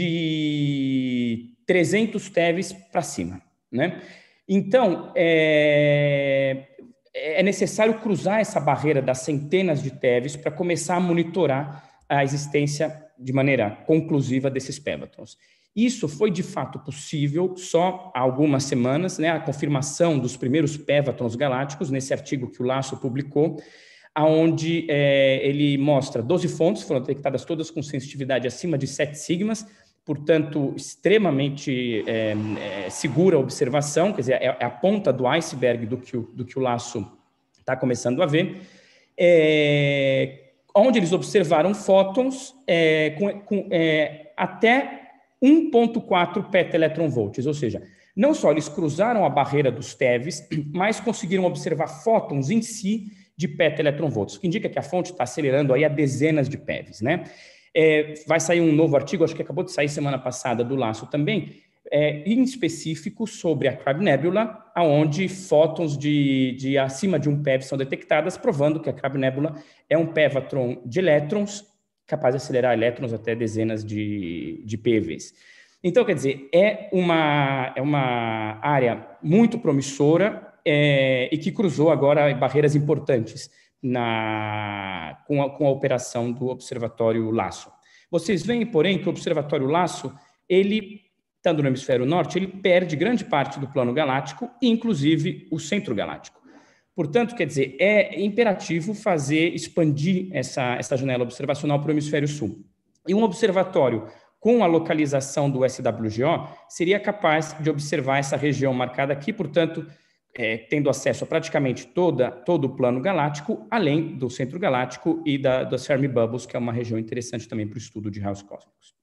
de 300 TeVs para cima, né? Então, é necessário cruzar essa barreira das centenas de TeVs para começar a monitorar a existência de maneira conclusiva desses Pevatrons. Isso foi, de fato, possível só há algumas semanas, né? A confirmação dos primeiros Pevatrons galácticos, nesse artigo que o LASSO publicou, onde ele mostra 12 fontes, foram detectadas todas com sensitividade acima de 7 sigmas, portanto, extremamente segura a observação, quer dizer, é a ponta do iceberg do que o LASSO está começando a ver, onde eles observaram fótons até 1,4 peta-eletronvolts, ou seja, não só eles cruzaram a barreira dos TeVs, mas conseguiram observar fótons em si de peta-eletronvolts, que indica que a fonte está acelerando aí a dezenas de PeVs, né? Vai sair um novo artigo, acho que acabou de sair semana passada, do LASSO também, em específico sobre a Crab Nebula, onde fótons de acima de 1 PeV são detectadas, provando que a Crab Nebula é um Pevatron de elétrons, capaz de acelerar elétrons até dezenas de PeVs. Então, quer dizer, é uma área muito promissora e que cruzou agora barreiras importantes com a operação do Observatório LASSO. Vocês veem, porém, que o Observatório LASSO, ele, estando no hemisfério norte, ele perde grande parte do plano galáctico, inclusive o centro galáctico. Portanto, quer dizer, é imperativo expandir essa janela observacional para o hemisfério sul. E um observatório com a localização do SWGO seria capaz de observar essa região marcada aqui, portanto, tendo acesso a praticamente todo o plano galáctico, além do centro galáctico e das Fermi Bubbles, que é uma região interessante também para o estudo de raios cósmicos.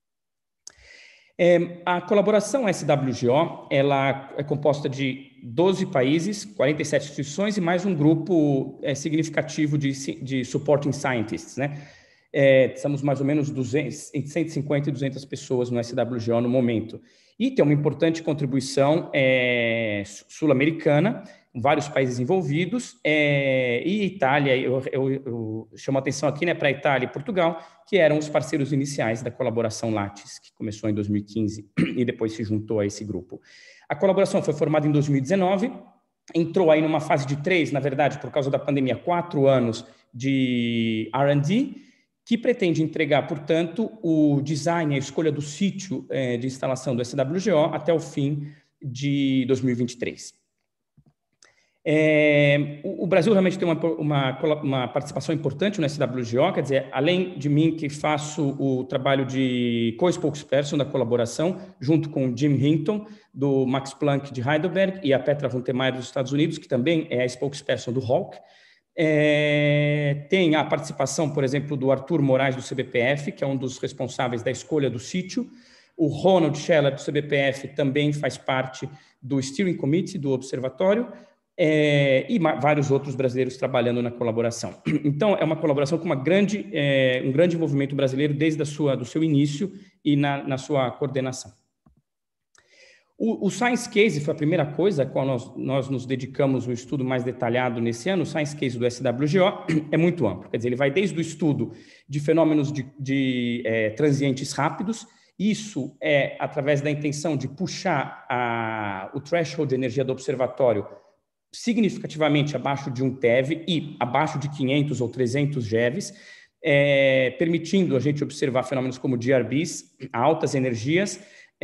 A colaboração SWGO, ela é composta de 12 países, 47 instituições e mais um grupo significativo de supporting scientists, né? Estamos mais ou menos entre 150 e 200 pessoas no SWGO no momento. E tem uma importante contribuição sul-americana, vários países envolvidos, e Itália, eu chamo a atenção aqui, né, para Itália e Portugal, que eram os parceiros iniciais da colaboração Lattes, que começou em 2015 e depois se juntou a esse grupo. A colaboração foi formada em 2019, entrou aí numa fase de 3, na verdade, por causa da pandemia, 4 anos de R&D, que pretende entregar, portanto, o design, a escolha do sítio de instalação do SWGO até o fim de 2023. O Brasil realmente tem uma participação importante no SWGO, quer dizer, além de mim, que faço o trabalho de co-spokesperson da colaboração, junto com o Jim Hinton, do Max Planck de Heidelberg, e a Petra von Themeyer dos Estados Unidos, que também é a spokesperson do HAWC. Tem a participação, por exemplo, do Arthur Moraes, do CBPF, que é um dos responsáveis da escolha do sítio. O Ronald Scheller, do CBPF, também faz parte do Steering Committee do Observatório, e vários outros brasileiros trabalhando na colaboração. Então, é uma colaboração com um grande envolvimento brasileiro desde do seu início e na sua coordenação. O Science Case foi a primeira coisa a qual nós nos dedicamos um estudo mais detalhado nesse ano. O Science Case do SWGO é muito amplo, quer dizer, ele vai desde o estudo de fenômenos de transientes rápidos. Isso é através da intenção de puxar o threshold de energia do observatório significativamente abaixo de 1 TeV e abaixo de 500 ou 300 GeVs, permitindo a gente observar fenômenos como GRBs, altas energias,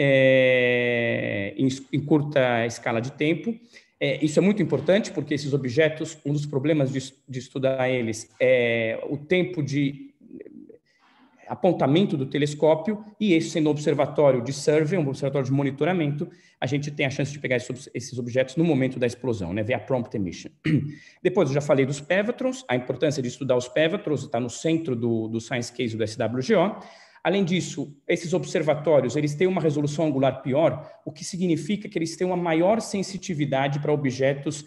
em curta escala de tempo. Isso é muito importante porque esses objetos, um dos problemas de estudar eles é o tempo de apontamento do telescópio, e esse sendo um observatório de survey, um observatório de monitoramento, a gente tem a chance de pegar esses objetos no momento da explosão, né, via prompt emission. Depois eu já falei dos pevatrons, a importância de estudar os pevatrons está no centro do Science Case do SWGO. Além disso, esses observatórios, eles têm uma resolução angular pior, o que significa que eles têm uma maior sensitividade para objetos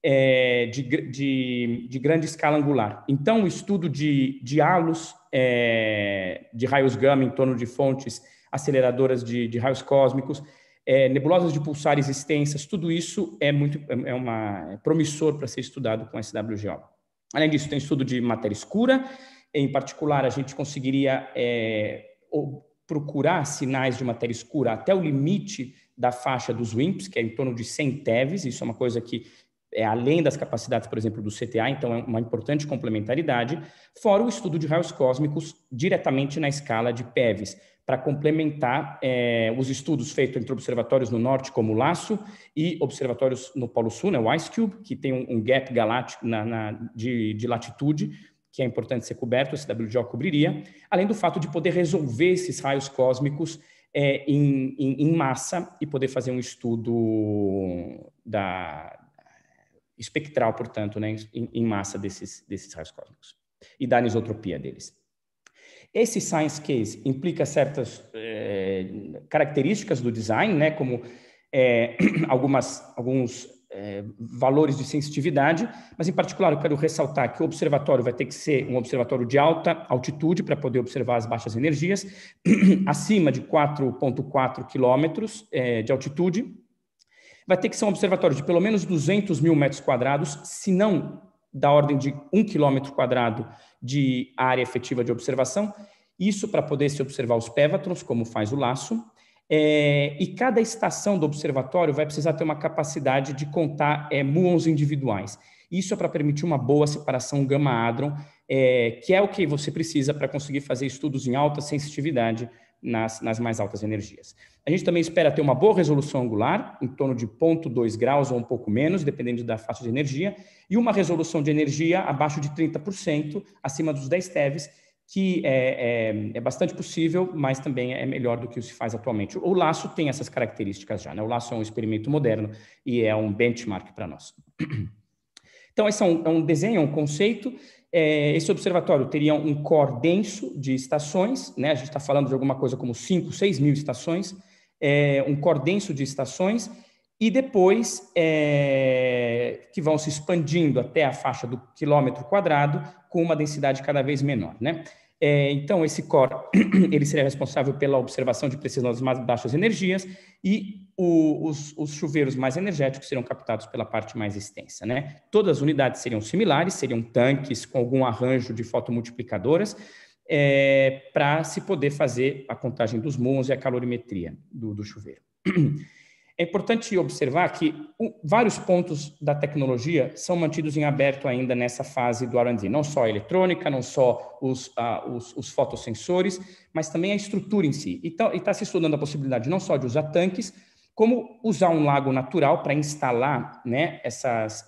de grande escala angular. Então, o estudo de halos de raios gama em torno de fontes aceleradoras de raios cósmicos, nebulosas de pulsares extensas, tudo isso é promissor para ser estudado com SWGO. Além disso, tem estudo de matéria escura. Em particular, a gente conseguiria procurar sinais de matéria escura até o limite da faixa dos WIMPs, que é em torno de 100 TeVs. Isso é uma coisa que é além das capacidades, por exemplo, do CTA, então é uma importante complementaridade, fora o estudo de raios cósmicos diretamente na escala de PeVs, para complementar os estudos feitos entre observatórios no norte, como o LASSO, e observatórios no Polo Sul, né, o IceCube, que tem um gap galáctico de latitude, que é importante ser coberto, o SWGO cobriria, além do fato de poder resolver esses raios cósmicos em massa e poder fazer um estudo espectral, portanto, né, em massa desses raios cósmicos e da anisotropia deles. Esse Science Case implica certas características do design, né, como alguns valores de sensitividade, mas em particular eu quero ressaltar que o observatório vai ter que ser um observatório de alta altitude para poder observar as baixas energias, acima de 4,4 quilômetros de altitude. Vai ter que ser um observatório de pelo menos 200 mil metros quadrados, se não da ordem de 1 quilômetro quadrado de área efetiva de observação, isso para poder se observar os pevatrons, como faz o LASSO, e cada estação do observatório vai precisar ter uma capacidade de contar muons individuais. Isso é para permitir uma boa separação gama-hadron, que é o que você precisa para conseguir fazer estudos em alta sensitividade nas mais altas energias. A gente também espera ter uma boa resolução angular, em torno de 0,2 graus ou um pouco menos, dependendo da faixa de energia, e uma resolução de energia abaixo de 30%, acima dos 10 TeVs, que é bastante possível, mas também é melhor do que se faz atualmente. O LASSO tem essas características já, né? O LASSO é um experimento moderno e é um benchmark para nós. Então, esse é um desenho, um conceito. Esse observatório teria um core denso de estações, né? A gente está falando de alguma coisa como 5, 6 mil estações, um core denso de estações, e depois que vão se expandindo até a faixa do quilômetro quadrado com uma densidade cada vez menor, né? Então, esse core ele seria responsável pela observação de precisão das mais baixas energias e os chuveiros mais energéticos serão captados pela parte mais extensa, né? Todas as unidades seriam similares, seriam tanques com algum arranjo de fotomultiplicadoras, para se poder fazer a contagem dos muons e a calorimetria do chuveiro. É importante observar que vários pontos da tecnologia são mantidos em aberto ainda nessa fase do R&D, não só a eletrônica, não só os fotossensores, mas também a estrutura em si. E está se estudando a possibilidade não só de usar tanques, como usar um lago natural para instalar, né, essas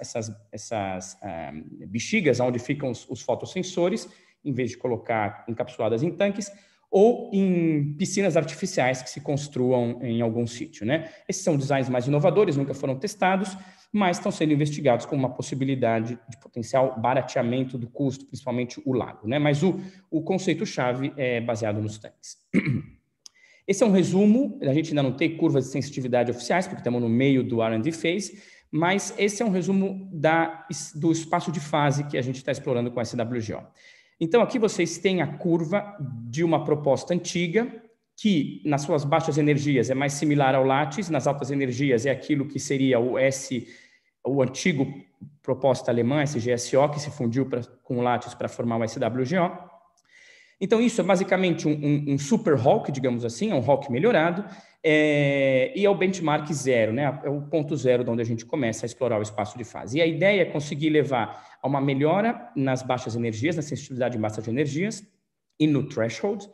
bexigas onde ficam os fotossensores, em vez de colocar encapsuladas em tanques, ou em piscinas artificiais que se construam em algum sítio, né? Esses são designs mais inovadores, nunca foram testados, mas estão sendo investigados como uma possibilidade de potencial barateamento do custo, principalmente o lago, né? Mas o conceito-chave é baseado nos tanques. Esse é um resumo, a gente ainda não tem curvas de sensitividade oficiais, porque estamos no meio do R&D phase, mas esse é um resumo do espaço de fase que a gente está explorando com a SWGO. Então, aqui vocês têm a curva de uma proposta antiga, que nas suas baixas energias é mais similar ao Lattice, nas altas energias é aquilo que seria o antigo proposta alemã, SGSO, que se fundiu com o Lattice para formar o SWGO. Então, isso é basicamente um super Hawk, digamos assim, é um Hawk melhorado, e é o benchmark zero, né? É o ponto zero de onde a gente começa a explorar o espaço de fase. E a ideia é conseguir levar a uma melhora nas baixas energias, na sensibilidade em baixas energias e no threshold,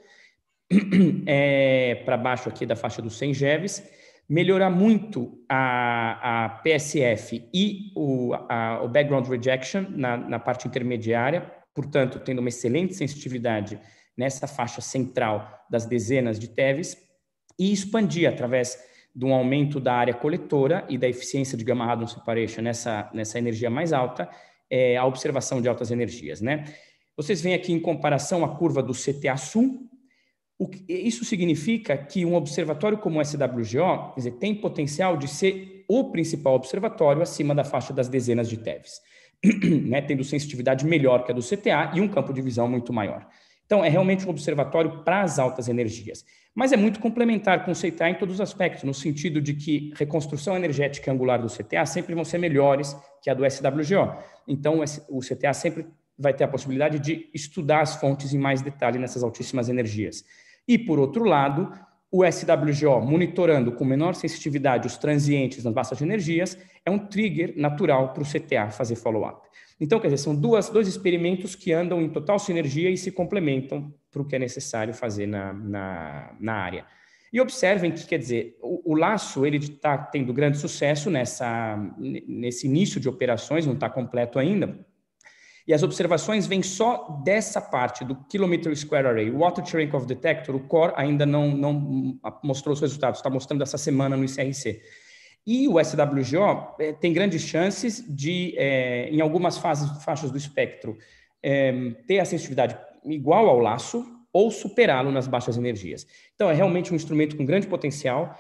para baixo aqui da faixa dos 100 GeVs, melhorar muito a PSF e o background rejection na parte intermediária, portanto, tendo uma excelente sensitividade nessa faixa central das dezenas de TeVs, e expandir através de um aumento da área coletora e da eficiência de gamma radon separation nessa energia mais alta, a observação de altas energias, né? Vocês veem aqui em comparação a curva do CTA-SU. Isso significa que um observatório como o SWGO, quer dizer, tem potencial de ser o principal observatório acima da faixa das dezenas de TeVs, né? Tendo sensitividade melhor que a do CTA e um campo de visão muito maior. Então, é realmente um observatório para as altas energias. Mas é muito complementar com o CTA em todos os aspectos, no sentido de que reconstrução energética angular do CTA sempre vão ser melhores que a do SWGO. Então, o CTA sempre vai ter a possibilidade de estudar as fontes em mais detalhe nessas altíssimas energias. E, por outro lado, o SWGO, monitorando com menor sensitividade os transientes nas baixas energias, é um trigger natural para o CTA fazer follow-up. Então, quer dizer, são dois experimentos que andam em total sinergia e se complementam para o que é necessário fazer na área. E observem que, quer dizer, o laço ele está tendo grande sucesso nesse início de operações, não está completo ainda, e as observações vêm só dessa parte do Kilometer Square Array. O Water Terrain Curve Detector, o CORE, ainda não mostrou os resultados, está mostrando essa semana no ICRC. E o SWGO tem grandes chances de, em algumas faixas do espectro, ter a sensitividade igual ao laço ou superá-lo nas baixas energias. Então, é realmente um instrumento com grande potencial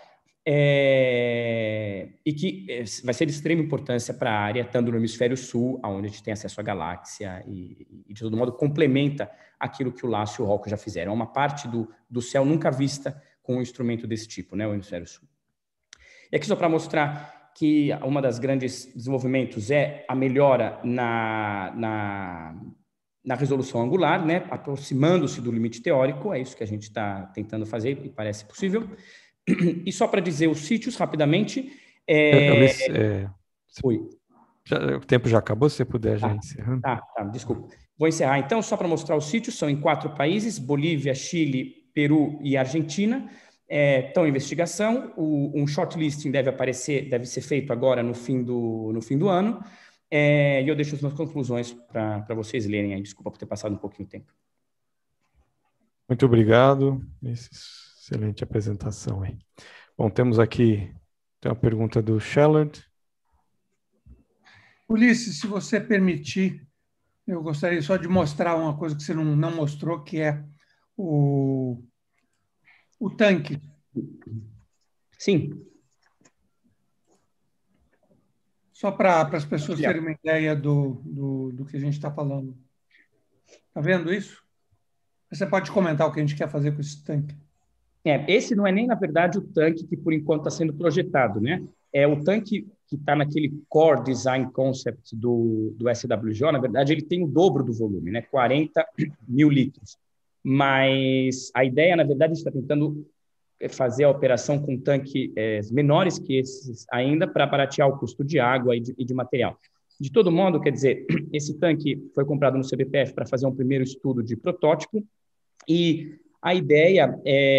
e que vai ser de extrema importância para a área, estando no hemisfério sul, onde a gente tem acesso à galáxia e de todo modo, complementa aquilo que o laço e o Hawk já fizeram. É uma parte do céu nunca vista com um instrumento desse tipo, né, o hemisfério sul. E aqui só para mostrar que uma das grandes desenvolvimentos é a melhora na resolução angular, né, aproximando-se do limite teórico, é isso que a gente está tentando fazer e parece possível. E só para dizer os sítios rapidamente... Oi. O tempo já acabou, se você puder já encerrando. Tá, desculpa. Vou encerrar. Então, só para mostrar os sítios, são em 4 países, Bolívia, Chile, Peru e Argentina. Estão em investigação, um shortlisting deve ser feito agora no fim do ano, e eu deixo as minhas conclusões para vocês lerem aí. Desculpa por ter passado um pouquinho de tempo. Muito obrigado, excelente apresentação aí. Bom, tem uma pergunta do Shellard. Ulisses, se você permitir, eu gostaria só de mostrar uma coisa que você não mostrou, que é o tanque. Sim. Só para as pessoas terem uma ideia do que a gente está falando. Está vendo isso? Você pode comentar o que a gente quer fazer com esse tanque. Esse não é nem, na verdade, o tanque que, por enquanto, está sendo projetado, né? É o tanque que está naquele core design concept do SWJ. Na verdade, ele tem o dobro do volume, né? 40 mil litros. Mas a ideia, na verdade, está tentando fazer a operação com tanque menores que esses ainda, para baratear o custo de água e de material. De todo modo, quer dizer, esse tanque foi comprado no CBPF para fazer um primeiro estudo de protótipo, e a ideia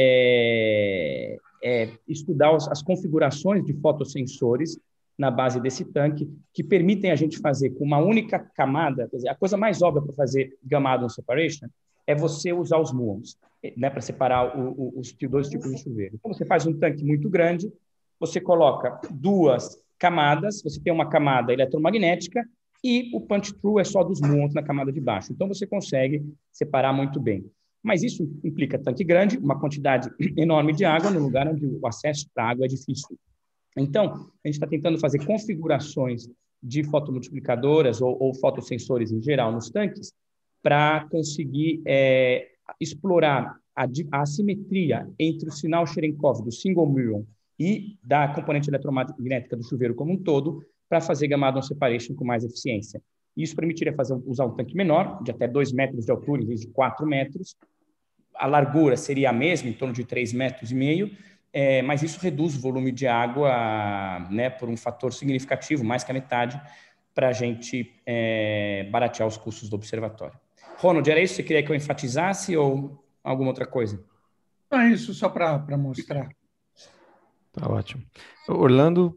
é estudar as configurações de fotossensores na base desse tanque, que permitem a gente fazer com uma única camada. Quer dizer, a coisa mais óbvia para fazer gamma atom separation é você usar os muons, né, para separar os dois tipos de chuveiro. Então, você faz um tanque muito grande, você coloca duas camadas, você tem uma camada eletromagnética e o punch-through é só dos muons na camada de baixo. Então, você consegue separar muito bem. Mas isso implica tanque grande, uma quantidade enorme de água, no lugar onde o acesso para a água é difícil. Então, a gente está tentando fazer configurações de fotomultiplicadoras ou fotossensores em geral nos tanques para conseguir explorar a assimetria entre o sinal Cherenkov do single muon e da componente eletromagnética do chuveiro como um todo, para fazer gamma atom separation com mais eficiência. Isso permitiria usar um tanque menor, de até 2 metros de altura, em vez de 4 metros. A largura seria a mesma, em torno de 3,5 metros, mas isso reduz o volume de água, né, por um fator significativo, mais que a metade, para a gente baratear os custos do observatório. Ronald, era isso que você queria que eu enfatizasse ou alguma outra coisa? Não, é isso, só para mostrar. Tá ótimo. Orlando?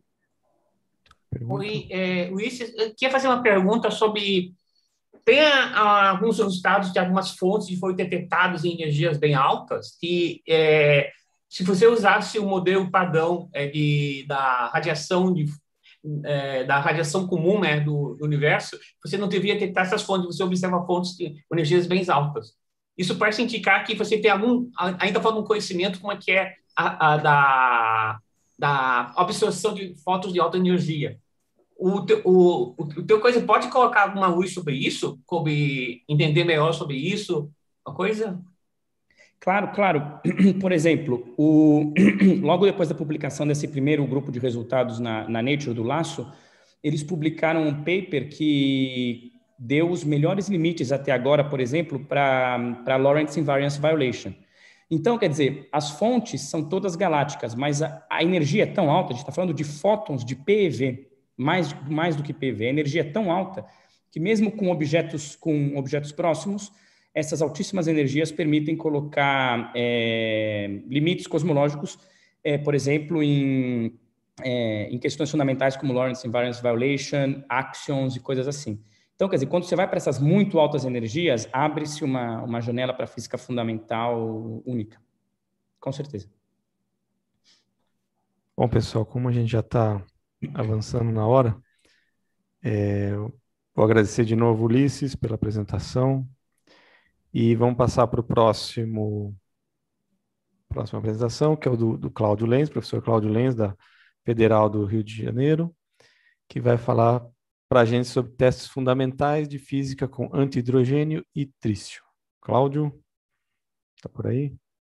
Oi, Ulisses, eu queria fazer uma pergunta sobre... Tem alguns resultados de algumas fontes que foram detectados em energias bem altas, que se você usasse o modelo padrão da radiação comum, né, do universo, você não deveria detectar essas fontes, você observa fontes de energias bem altas. Isso parece indicar que você tem ainda falta um conhecimento como é que é da absorção de fótons de alta energia. O teu coisa pode colocar alguma luz sobre isso? Entender melhor sobre isso? Uma coisa? Claro, claro. Por exemplo, logo depois da publicação desse primeiro grupo de resultados na Nature do Lasso, eles publicaram um paper que deu os melhores limites até agora, por exemplo, para Lorentz Invariance Violation. Então, quer dizer, as fontes são todas galácticas, mas a energia é tão alta, a gente está falando de fótons de PeV, mais do que PeV. A energia é tão alta que mesmo com objetos próximos, essas altíssimas energias permitem colocar limites cosmológicos, por exemplo, em questões fundamentais como Lorentz Invariance Violation, axions e coisas assim. Então, quer dizer, quando você vai para essas muito altas energias, abre-se uma janela para a física fundamental única. Com certeza. Bom, pessoal, como a gente já está avançando na hora, vou agradecer de novo, Ulisses, pela apresentação. E vamos passar para o próxima apresentação, que é o do Cláudio Lenz, professor Cláudio Lenz, da Federal do Rio de Janeiro, que vai falar para a gente sobre testes fundamentais de física com antihidrogênio e trício. Cláudio, está por aí?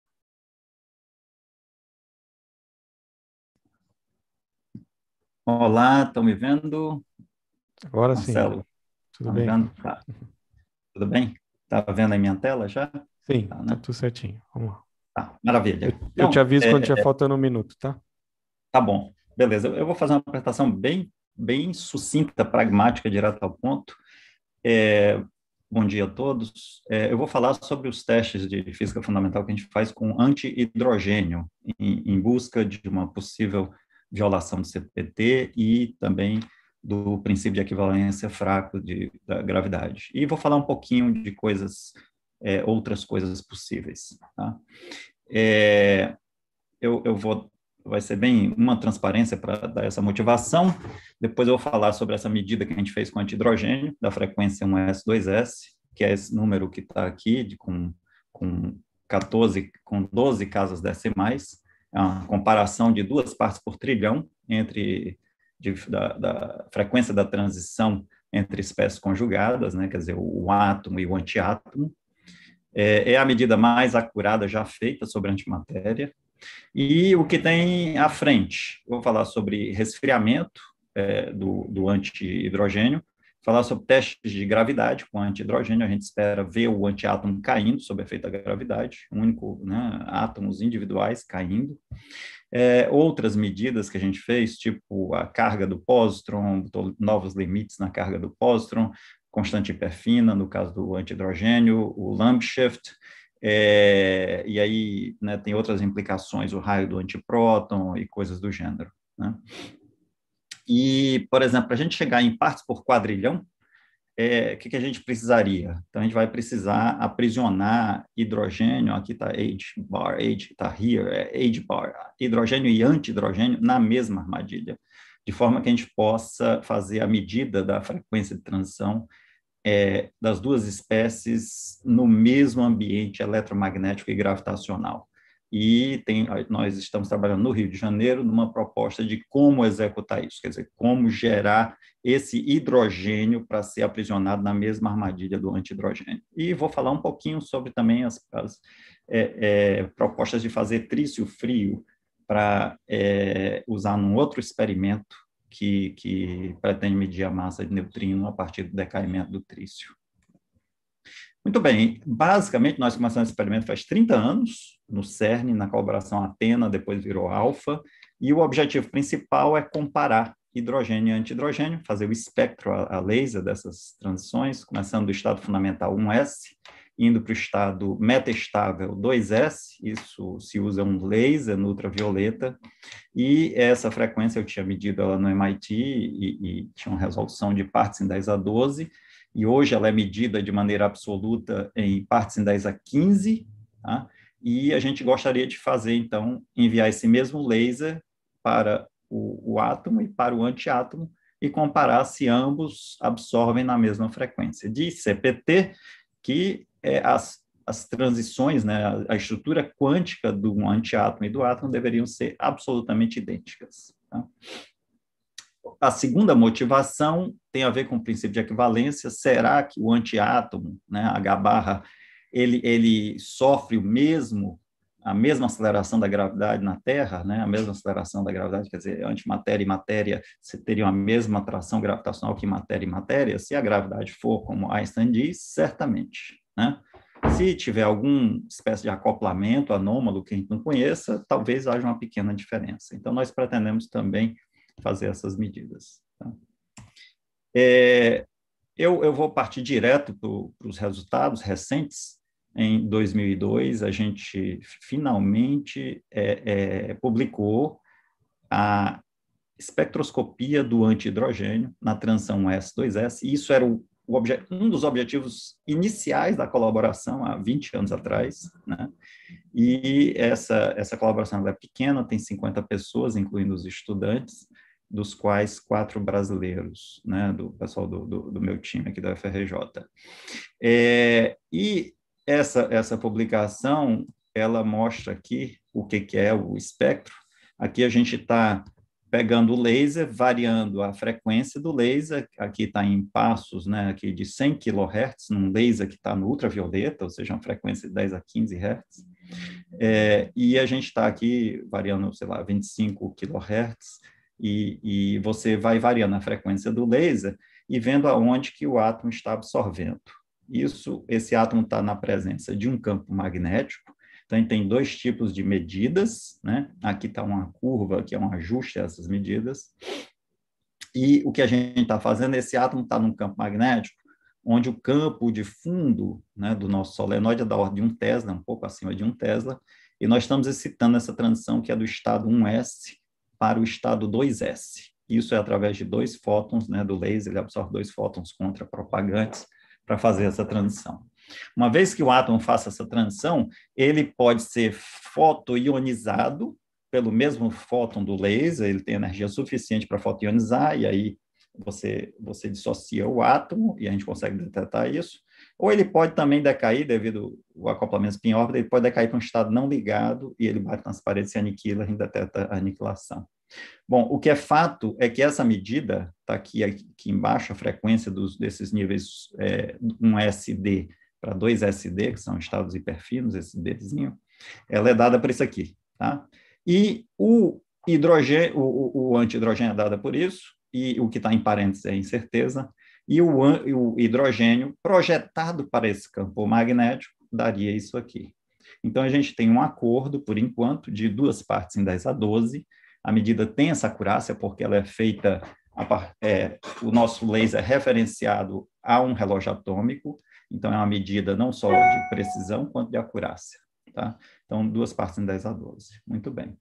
Olá, estão me vendo? Agora Marcelo, sim. Tudo bem? Vendo? Tá. Tudo bem? Está vendo a minha tela já? Sim, tá, tá, né? tudo certinho. Vamos lá. Tá, maravilha. Eu te aviso quando estiver faltando um minuto, tá? Tá bom, beleza. Eu vou fazer uma apresentação bem sucinta, pragmática, direto ao ponto. Bom dia a todos. Eu vou falar sobre os testes de física fundamental que a gente faz com antihidrogênio, em busca de uma possível violação do CPT e também do princípio de equivalência fraco da gravidade. E vou falar um pouquinho de outras coisas possíveis. Tá? Vai ser bem uma transparência para dar essa motivação. Depois eu vou falar sobre essa medida que a gente fez com antihidrogênio, da frequência 1s2s, que é esse número que está aqui, com 12 casas decimais, é uma comparação de 2 partes por trilhão da frequência da transição entre espécies conjugadas, né, quer dizer, o átomo e o antiátomo, é a medida mais acurada já feita sobre antimatéria. E o que tem à frente? Vou falar sobre resfriamento do anti-hidrogênio, falar sobre testes de gravidade com anti-hidrogênio. A gente espera ver o antiátomo caindo sob efeito da gravidade, único, né, átomos individuais caindo. Outras medidas que a gente fez, tipo a carga do pósitron, novos limites na carga do pósitron, constante hiperfina, no caso do anti-hidrogênio, o Lambshift, e aí, né, tem outras implicações, o raio do antipróton e coisas do gênero, né? E, por exemplo, para a gente chegar em partes por quadrilhão, o que a gente precisaria? Então, a gente vai precisar aprisionar hidrogênio, aqui está H está here, H bar, hidrogênio e anti-hidrogênio na mesma armadilha, de forma que a gente possa fazer a medida da frequência de transição das duas espécies no mesmo ambiente eletromagnético e gravitacional. E nós estamos trabalhando no Rio de Janeiro numa proposta de como executar isso, quer dizer, como gerar esse hidrogênio para ser aprisionado na mesma armadilha do anti-hidrogênio. E vou falar um pouquinho sobre também as propostas de fazer trício frio para usar num outro experimento que pretende medir a massa de neutrino a partir do decaimento do trício. Muito bem, basicamente nós começamos esse experimento faz 30 anos, no CERN, na colaboração Athena, depois virou Alpha, e o objetivo principal é comparar hidrogênio e anti-hidrogênio, fazer o espectro a laser dessas transições, começando do estado fundamental 1S, indo para o estado metaestável 2S, isso se usa um laser no ultravioleta, e essa frequência eu tinha medido ela no MIT e tinha uma resolução de partes em 10 a 12, e hoje ela é medida de maneira absoluta em partes em 10 a 15, tá? E a gente gostaria de fazer, então, enviar esse mesmo laser para o átomo e para o antiátomo e comparar se ambos absorvem na mesma frequência. De CPT, que as transições, né, a estrutura quântica do antiátomo e do átomo deveriam ser absolutamente idênticas, tá? A segunda motivação tem a ver com o princípio de equivalência. Será que o antiátomo, né, H-barra, ele sofre a mesma aceleração da gravidade na Terra, né, a mesma aceleração da gravidade, quer dizer, antimatéria e matéria teriam a mesma atração gravitacional que matéria e matéria? Se a gravidade for como Einstein diz, certamente, né? Se tiver alguma espécie de acoplamento anômalo que a gente não conheça, talvez haja uma pequena diferença. Então, nós pretendemos também fazer essas medidas, tá? Eu vou partir direto para os resultados recentes. Em 2002, a gente finalmente publicou a espectroscopia do anti-hidrogênio na transição S2S, e isso era um dos objetivos iniciais da colaboração há 20 anos atrás, né? E essa colaboração é pequena, tem 50 pessoas, incluindo os estudantes, dos quais 4 brasileiros, né, do pessoal do meu time aqui da UFRJ. E essa publicação, ela mostra aqui o que é o espectro. Aqui a gente está pegando o laser, variando a frequência do laser, aqui está em passos, né, aqui de 100 kHz, num laser que está no ultravioleta, ou seja, uma frequência de 10 a 15 Hz, e a gente está aqui variando, sei lá, 25 kHz, e você vai variando a frequência do laser e vendo aonde que o átomo está absorvendo. Esse átomo está na presença de um campo magnético. Então, a gente tem 2 tipos de medidas, né? Aqui está uma curva, que é um ajuste a essas medidas. E o que a gente está fazendo, esse átomo está num campo magnético, onde o campo de fundo, né, do nosso solenoide é da ordem de 1 Tesla, um pouco acima de 1 Tesla, e nós estamos excitando essa transição que é do estado 1S para o estado 2S. Isso é através de 2 fótons, né, do laser, ele absorve 2 fótons contrapropagantes para fazer essa transição. Uma vez que o átomo faça essa transição, ele pode ser fotoionizado pelo mesmo fóton do laser, ele tem energia suficiente para fotoionizar, e aí você dissocia o átomo, e a gente consegue detectar isso, ou ele pode também decair, devido ao acoplamento spin-órbita, ele pode decair para um estado não ligado, e ele bate nas paredes, se aniquila, a gente detecta a aniquilação. Bom, o que é fato é que essa medida, está aqui embaixo, a frequência desses níveis 1SD para 2SD, que são estados hiperfinos, esse Dzinho, ela é dada por isso aqui, tá? E o hidrogênio, o antihidrogênio é dado por isso, e o que está em parênteses é incerteza, e o hidrogênio projetado para esse campo magnético daria isso aqui. Então, a gente tem um acordo, por enquanto, de 2 partes em 10 a 12. A medida tem essa acurácia porque ela é feita, o nosso laser é referenciado a um relógio atômico, então é uma medida não só de precisão, quanto de acurácia. Tá? Então, 2 partes em 10 a 12. Muito bem.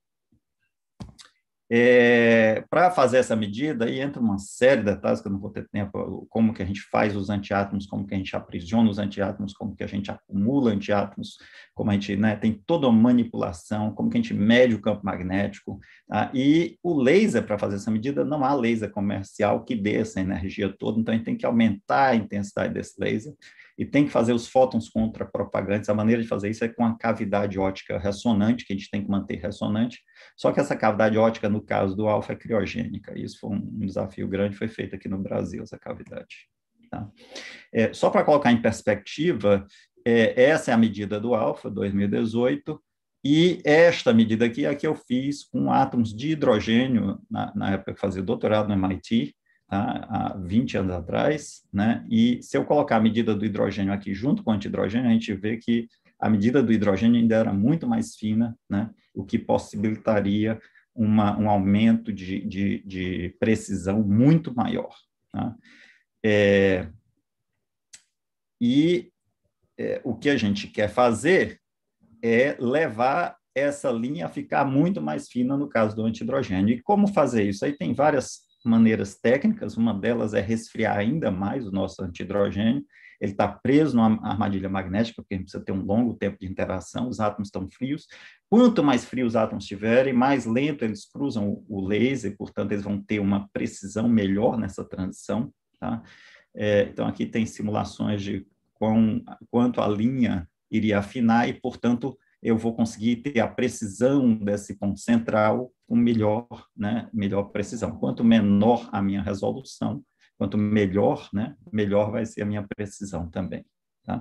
Para fazer essa medida, aí entra uma série de detalhes que eu não vou ter tempo, como que a gente faz os antiátomos, como que a gente aprisiona os antiátomos, como que a gente acumula antiátomos, como a gente, né, tem toda uma manipulação, como que a gente mede o campo magnético, tá? E o laser, para fazer essa medida, não há laser comercial que dê essa energia toda, então a gente tem que aumentar a intensidade desse laser, e tem que fazer os fótons contrapropagantes. A maneira de fazer isso é com a cavidade óptica ressonante, que a gente tem que manter ressonante, só que essa cavidade óptica, no caso do alfa, é criogênica. Isso foi um desafio grande, foi feito aqui no Brasil, essa cavidade. Tá? Só para colocar em perspectiva, essa é a medida do alfa, 2018, e esta medida aqui é a que eu fiz com átomos de hidrogênio, na época que fazia doutorado no MIT, tá? Há 20 anos atrás, né? E se eu colocar a medida do hidrogênio aqui junto com o antihidrogênio, a gente vê que a medida do hidrogênio ainda era muito mais fina, né? O que possibilitaria um aumento de precisão muito maior. Tá? O que a gente quer fazer é levar essa linha a ficar muito mais fina no caso do antihidrogênio. E como fazer isso? Aí tem várias maneiras técnicas, uma delas é resfriar ainda mais o nosso antihidrogênio. Ele está preso numa armadilha magnética, porque a gente precisa ter um longo tempo de interação, os átomos estão frios. Quanto mais frios os átomos estiverem, mais lento eles cruzam o laser, portanto, eles vão ter uma precisão melhor nessa transição. Tá? Então, aqui tem simulações de quanto a linha iria afinar e, portanto, eu vou conseguir ter a precisão desse ponto central com melhor precisão. Quanto menor a minha resolução, quanto melhor, né, melhor vai ser a minha precisão também. Tá?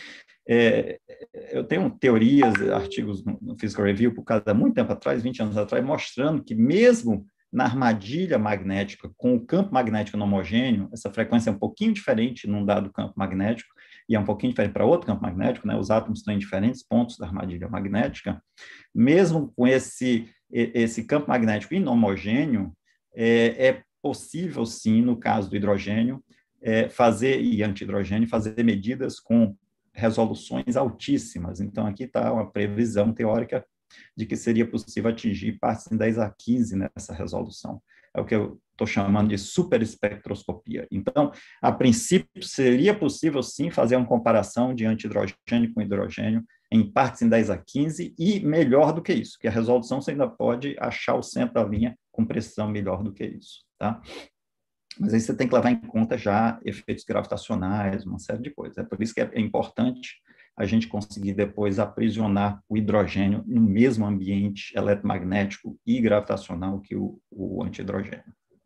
Eu tenho teorias, artigos no Physical Review, por causa de muito tempo atrás, 20 anos atrás, mostrando que mesmo na armadilha magnética, com o campo magnético não homogêneo, essa frequência é um pouquinho diferente num dado campo magnético, e é um pouquinho diferente para outro campo magnético, né? Os átomos estão em diferentes pontos da armadilha magnética, mesmo com esse campo magnético inhomogêneo, é possível, sim, no caso do hidrogênio, e antihidrogênio, fazer medidas com resoluções altíssimas. Então, aqui está uma previsão teórica de que seria possível atingir partes em 10 a 15 nessa resolução. É o que eu estou chamando de superespectroscopia. Então, a princípio, seria possível, sim, fazer uma comparação de antihidrogênio com hidrogênio em partes em 10 a 15 e melhor do que isso, que a resolução você ainda pode achar o centro da linha com precisão melhor do que isso. Tá? Mas aí você tem que levar em conta já efeitos gravitacionais, uma série de coisas. É por isso que é importante a gente conseguir depois aprisionar o hidrogênio no mesmo ambiente eletromagnético e gravitacional que o antihidrogênio.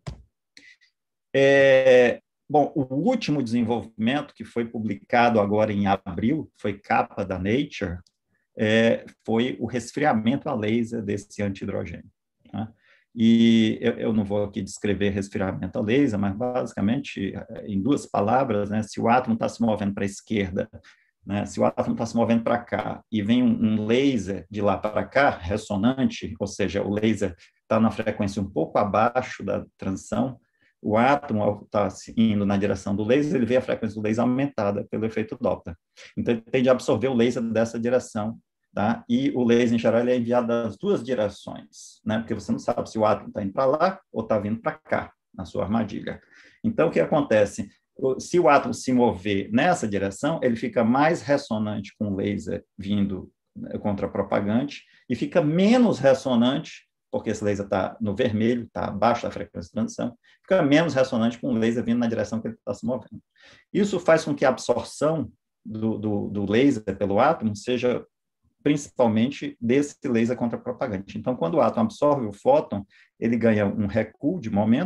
Bom, o último desenvolvimento que foi publicado agora em abril, foi capa da Nature, foi o resfriamento a laser desse antihidrogênio. Tá? E eu não vou aqui descrever resfriamento a laser, mas basicamente, em 2 palavras, né, se o átomo está se movendo para a esquerda, né, se o átomo está se movendo para cá e vem um laser de lá para cá, ressonante, ou seja, o laser está na frequência um pouco abaixo da transição, o átomo, ao estar indo na direção do laser, ele vê a frequência do laser aumentada pelo efeito Doppler. Então, ele tende a absorver o laser dessa direção, tá? E o laser, em geral, ele é enviado das 2 direções, né? Porque você não sabe se o átomo está indo para lá ou está vindo para cá, na sua armadilha. Então, o que acontece? Se o átomo se mover nessa direção, ele fica mais ressonante com o laser vindo contrapropagante e fica menos ressonante, porque esse laser está no vermelho, está abaixo da frequência de transição, fica menos ressonante com o laser vindo na direção que ele está se movendo. Isso faz com que a absorção do laser pelo átomo seja principalmente desse laser contrapropagante. Então, quando o átomo absorve o fóton, ele ganha um recuo de momento,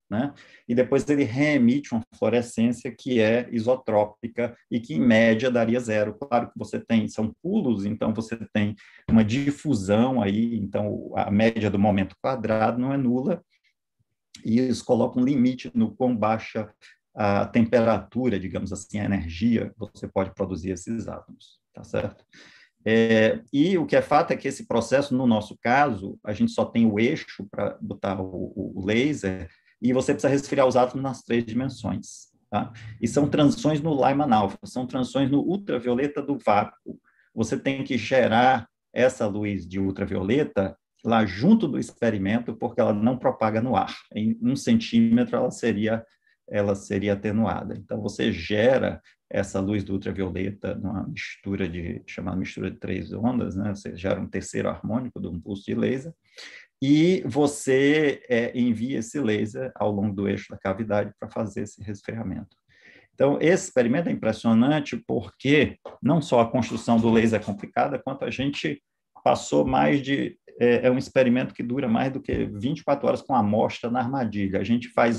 né? E depois ele reemite uma fluorescência que é isotrópica e que, em média, daria 0. Claro que você tem, são pulos, então você tem uma difusão aí, então a média do momento quadrado não é nula, e eles colocam um limite no quão baixa a temperatura, digamos assim, a energia que você pode produzir esses átomos, tá certo? E o que é fato é que esse processo, no nosso caso, a gente só tem o eixo para botar o laser, e você precisa resfriar os átomos nas 3 dimensões. Tá? E são transições no Lyman alpha, são transições no ultravioleta do vácuo. Você tem que gerar essa luz de ultravioleta lá junto do experimento, porque ela não propaga no ar. Em 1 centímetro ela seria atenuada. Então, você gera essa luz do ultravioleta numa mistura chamada mistura de 3 ondas, né? Você gera um terceiro harmônico de um pulso de laser, e você envia esse laser ao longo do eixo da cavidade para fazer esse resfriamento. Então, esse experimento é impressionante porque não só a construção do laser é complicada, quanto a gente passou mais de... É um experimento que dura mais do que 24 horas com a amostra na armadilha. A gente faz...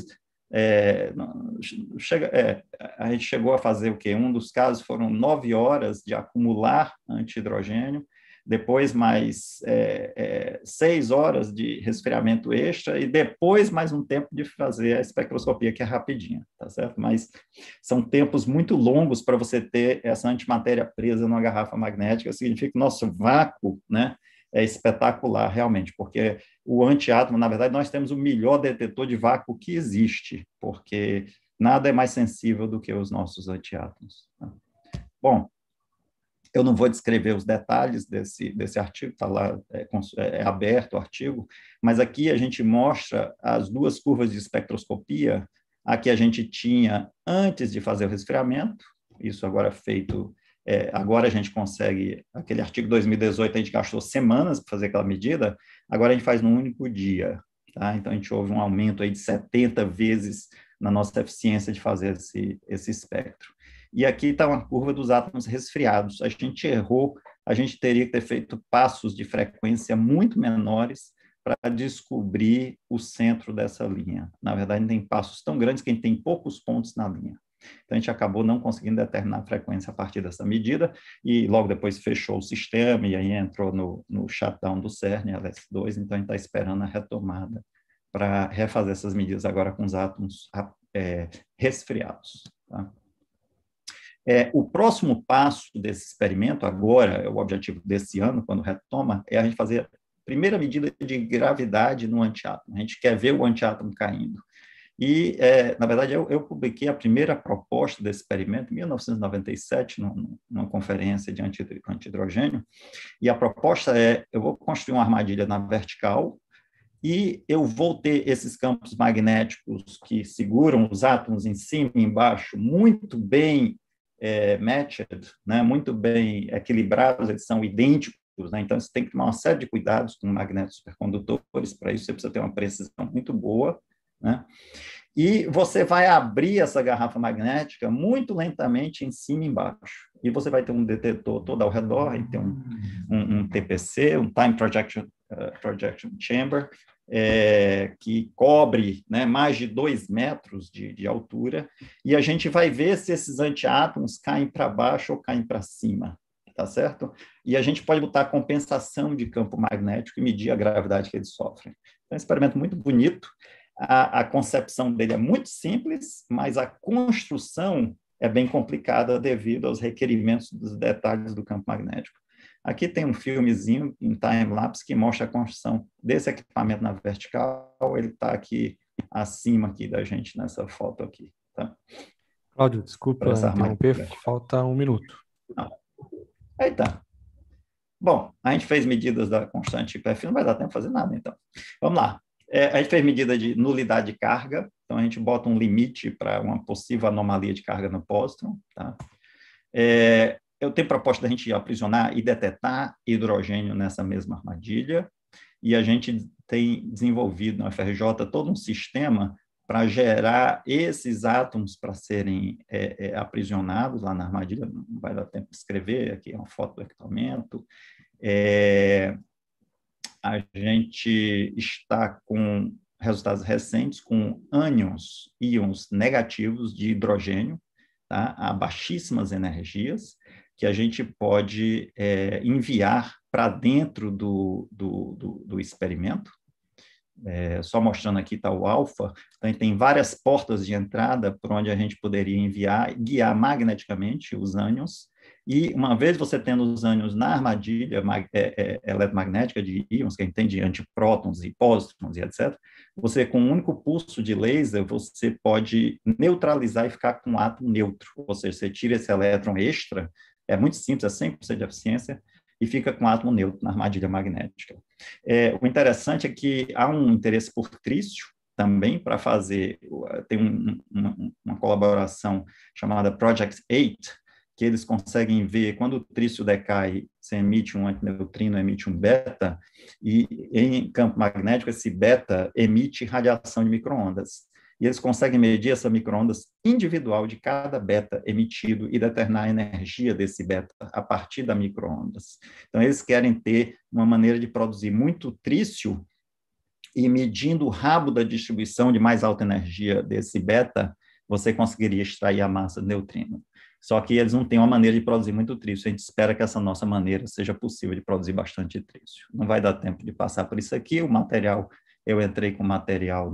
a gente chegou a fazer o quê? Um dos casos foram 9 horas de acumular antihidrogênio, depois mais 6 horas de resfriamento extra, e depois mais um tempo de fazer a espectroscopia, que é rapidinha, tá certo? Mas são tempos muito longos para você ter essa antimatéria presa numa garrafa magnética. Significa que o nosso vácuo, né, é espetacular, realmente, porque o antiátomo, na verdade, nós temos o melhor detetor de vácuo que existe, porque nada é mais sensível do que os nossos antiátomos. Bom, eu não vou descrever os detalhes desse artigo, está lá, é aberto o artigo, mas aqui a gente mostra as 2 curvas de espectroscopia, a que a gente tinha antes de fazer o resfriamento, isso agora feito... agora a gente consegue, aquele artigo 2018, a gente gastou semanas para fazer aquela medida, agora a gente faz num único dia, tá? Então a gente houve um aumento aí de 70 vezes na nossa eficiência de fazer esse espectro. E aqui está uma curva dos átomos resfriados. A gente errou, a gente teria que ter feito passos de frequência muito menores para descobrir o centro dessa linha. Na verdade, tem passos tão grandes que a gente tem poucos pontos na linha. Então, a gente acabou não conseguindo determinar a frequência a partir dessa medida, e logo depois fechou o sistema, e aí entrou no shutdown do CERN, LS2, então a gente está esperando a retomada para refazer essas medidas agora com os átomos resfriados. Tá? O próximo passo desse experimento, agora, o objetivo desse ano, quando retoma, é a gente fazer a primeira medida de gravidade no antiátomo. A gente quer ver o antiátomo caindo. E, na verdade, eu publiquei a primeira proposta desse experimento em 1997, numa conferência de antihidrogênio, e a proposta eu vou construir uma armadilha na vertical, e eu vou ter esses campos magnéticos que seguram os átomos em cima e embaixo muito bem matched, né, muito bem equilibrados, eles são idênticos, né, então você tem que tomar uma série de cuidados com magnetos supercondutores, para isso você precisa ter uma precisão muito boa, né, e você vai abrir essa garrafa magnética muito lentamente em cima e embaixo, e você vai ter um detetor todo ao redor, e tem um TPC, um Time Projection Chamber, que cobre, né, mais de 2 metros de altura, e a gente vai ver se esses antiátomos caem para baixo ou caem para cima, tá certo? E a gente pode botar compensação de campo magnético e medir a gravidade que eles sofrem. É um experimento muito bonito, a concepção dele é muito simples, mas a construção é bem complicada devido aos requerimentos dos detalhes do campo magnético. Aqui tem um filmezinho em time-lapse que mostra a construção desse equipamento na vertical. Ele está aqui acima aqui da gente nessa foto aqui. Tá? Cláudio, desculpa interromper, falta 1 minuto. Não. Aí tá. Bom, a gente fez medidas da constante IPF, não vai dar tempo de fazer nada, então. Vamos lá. A gente fez medida de nulidade de carga, então a gente bota um limite para uma possível anomalia de carga no pósitron. Tá? Eu tenho proposta da gente aprisionar e detectar hidrogênio nessa mesma armadilha, e a gente tem desenvolvido na UFRJ todo um sistema para gerar esses átomos para serem aprisionados lá na armadilha. Não vai dar tempo de escrever, aqui é uma foto do equipamento. A gente está com resultados recentes com íons negativos de hidrogênio, tá? A baixíssimas energias, que a gente pode enviar para dentro do experimento. Só mostrando aqui está o alfa, então tem várias portas de entrada por onde a gente poderia guiar magneticamente os ânions, e uma vez você tendo os ânions na armadilha eletromagnética de íons, que a gente tem de antiprótons e pósitrons e etc., você com um único pulso de laser, você pode neutralizar e ficar com um átomo neutro, ou seja, você tira esse elétron extra, é muito simples, é 100% de eficiência, e fica com átomo neutro na armadilha magnética. O interessante é que há um interesse por trício também para fazer, tem uma colaboração chamada Project 8, que eles conseguem ver quando o trício decai, você emite um antineutrino, emite um beta, e em campo magnético esse beta emite radiação de micro-ondas. E eles conseguem medir essa micro-ondas individual de cada beta emitido e determinar a energia desse beta a partir da micro-ondas. Então, eles querem ter uma maneira de produzir muito trício e medindo o rabo da distribuição de mais alta energia desse beta, você conseguiria extrair a massa de neutrino. Só que eles não têm uma maneira de produzir muito trício. A gente espera que essa nossa maneira seja possível de produzir bastante trício. Não vai dar tempo de passar por isso aqui. O material, eu entrei com material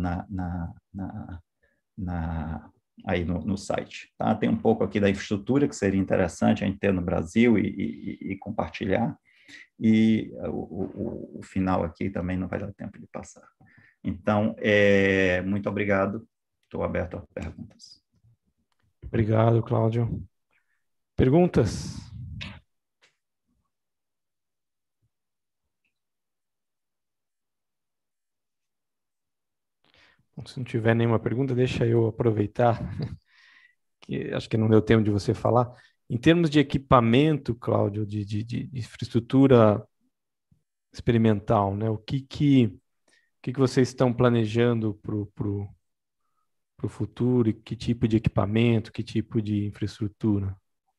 aí no site. Tá? Tem um pouco aqui da infraestrutura que seria interessante a gente ter no Brasil e compartilhar. E o final aqui também não vai dar tempo de passar. Então, muito obrigado. Estou aberto a perguntas. Obrigado, Cláudio. Perguntas? Bom, se não tiver nenhuma pergunta, deixa eu aproveitar, que acho que não deu tempo de você falar. Em termos de equipamento, Cláudio, de infraestrutura experimental, né? O que vocês estão planejando para o futuro? E que tipo de equipamento, que tipo de infraestrutura?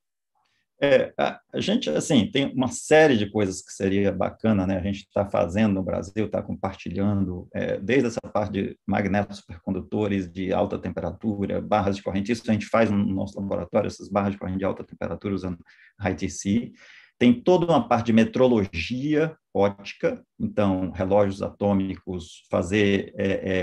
A gente, assim, tem uma série de coisas que seria bacana, né? A gente está fazendo no Brasil, está compartilhando, desde essa parte de magnetos supercondutores de alta temperatura, barras de corrente, isso a gente faz no nosso laboratório, essas barras de corrente de alta temperatura usando ITC. Tem toda uma parte de metrologia óptica, então, relógios atômicos, fazer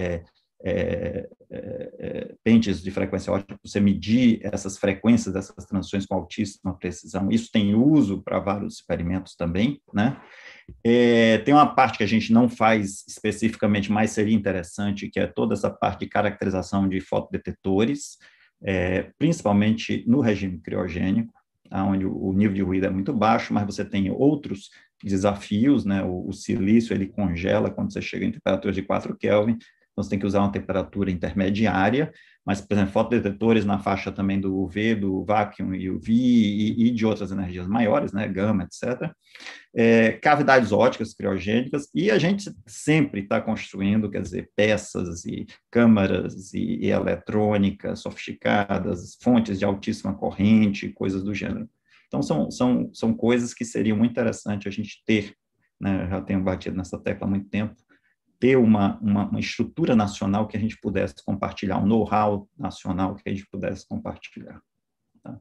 pentes de frequência óptica, você medir essas frequências dessas transições com altíssima precisão. Isso tem uso para vários experimentos também, né? Tem uma parte que a gente não faz especificamente, mas seria interessante, que é toda essa parte de caracterização de fotodetectores, principalmente no regime criogênico, onde o nível de ruído é muito baixo, mas você tem outros desafios, né? O silício, ele congela quando você chega em temperaturas de 4 Kelvin, então você tem que usar uma temperatura intermediária, mas, por exemplo, fotodetectores na faixa também do UV, do vacuum e UV e de outras energias maiores, né, gama, etc. Cavidades ópticas criogênicas, e a gente sempre está construindo, quer dizer, peças e câmaras e eletrônicas sofisticadas, fontes de altíssima corrente, coisas do gênero. Então, são coisas que seriam muito interessantes a gente ter, né, eu já tenho batido nessa tecla há muito tempo, ter uma estrutura nacional que a gente pudesse compartilhar, um know-how nacional que a gente pudesse compartilhar. Tá?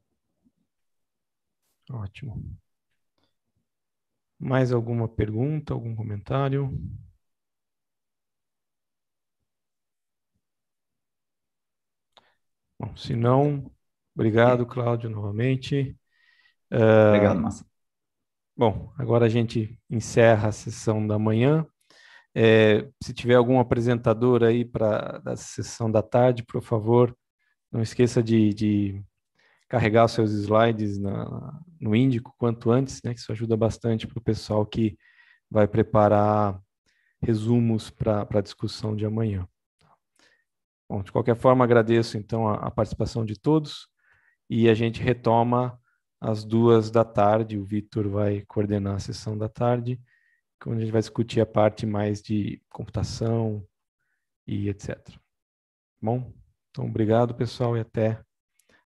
Ótimo. Mais alguma pergunta, algum comentário? Bom, se não, obrigado, Cláudio, novamente. Obrigado, Márcio. Bom, agora a gente encerra a sessão da manhã. Se tiver algum apresentador aí da sessão da tarde, por favor, não esqueça de carregar os seus slides no Índico quanto antes, né, que isso ajuda bastante para o pessoal que vai preparar resumos para a discussão de amanhã. Bom, de qualquer forma, agradeço então a participação de todos e a gente retoma às 2h, o Vitor vai coordenar a sessão da tarde, onde a gente vai discutir a parte mais de computação e etc. Bom, então obrigado, pessoal, e até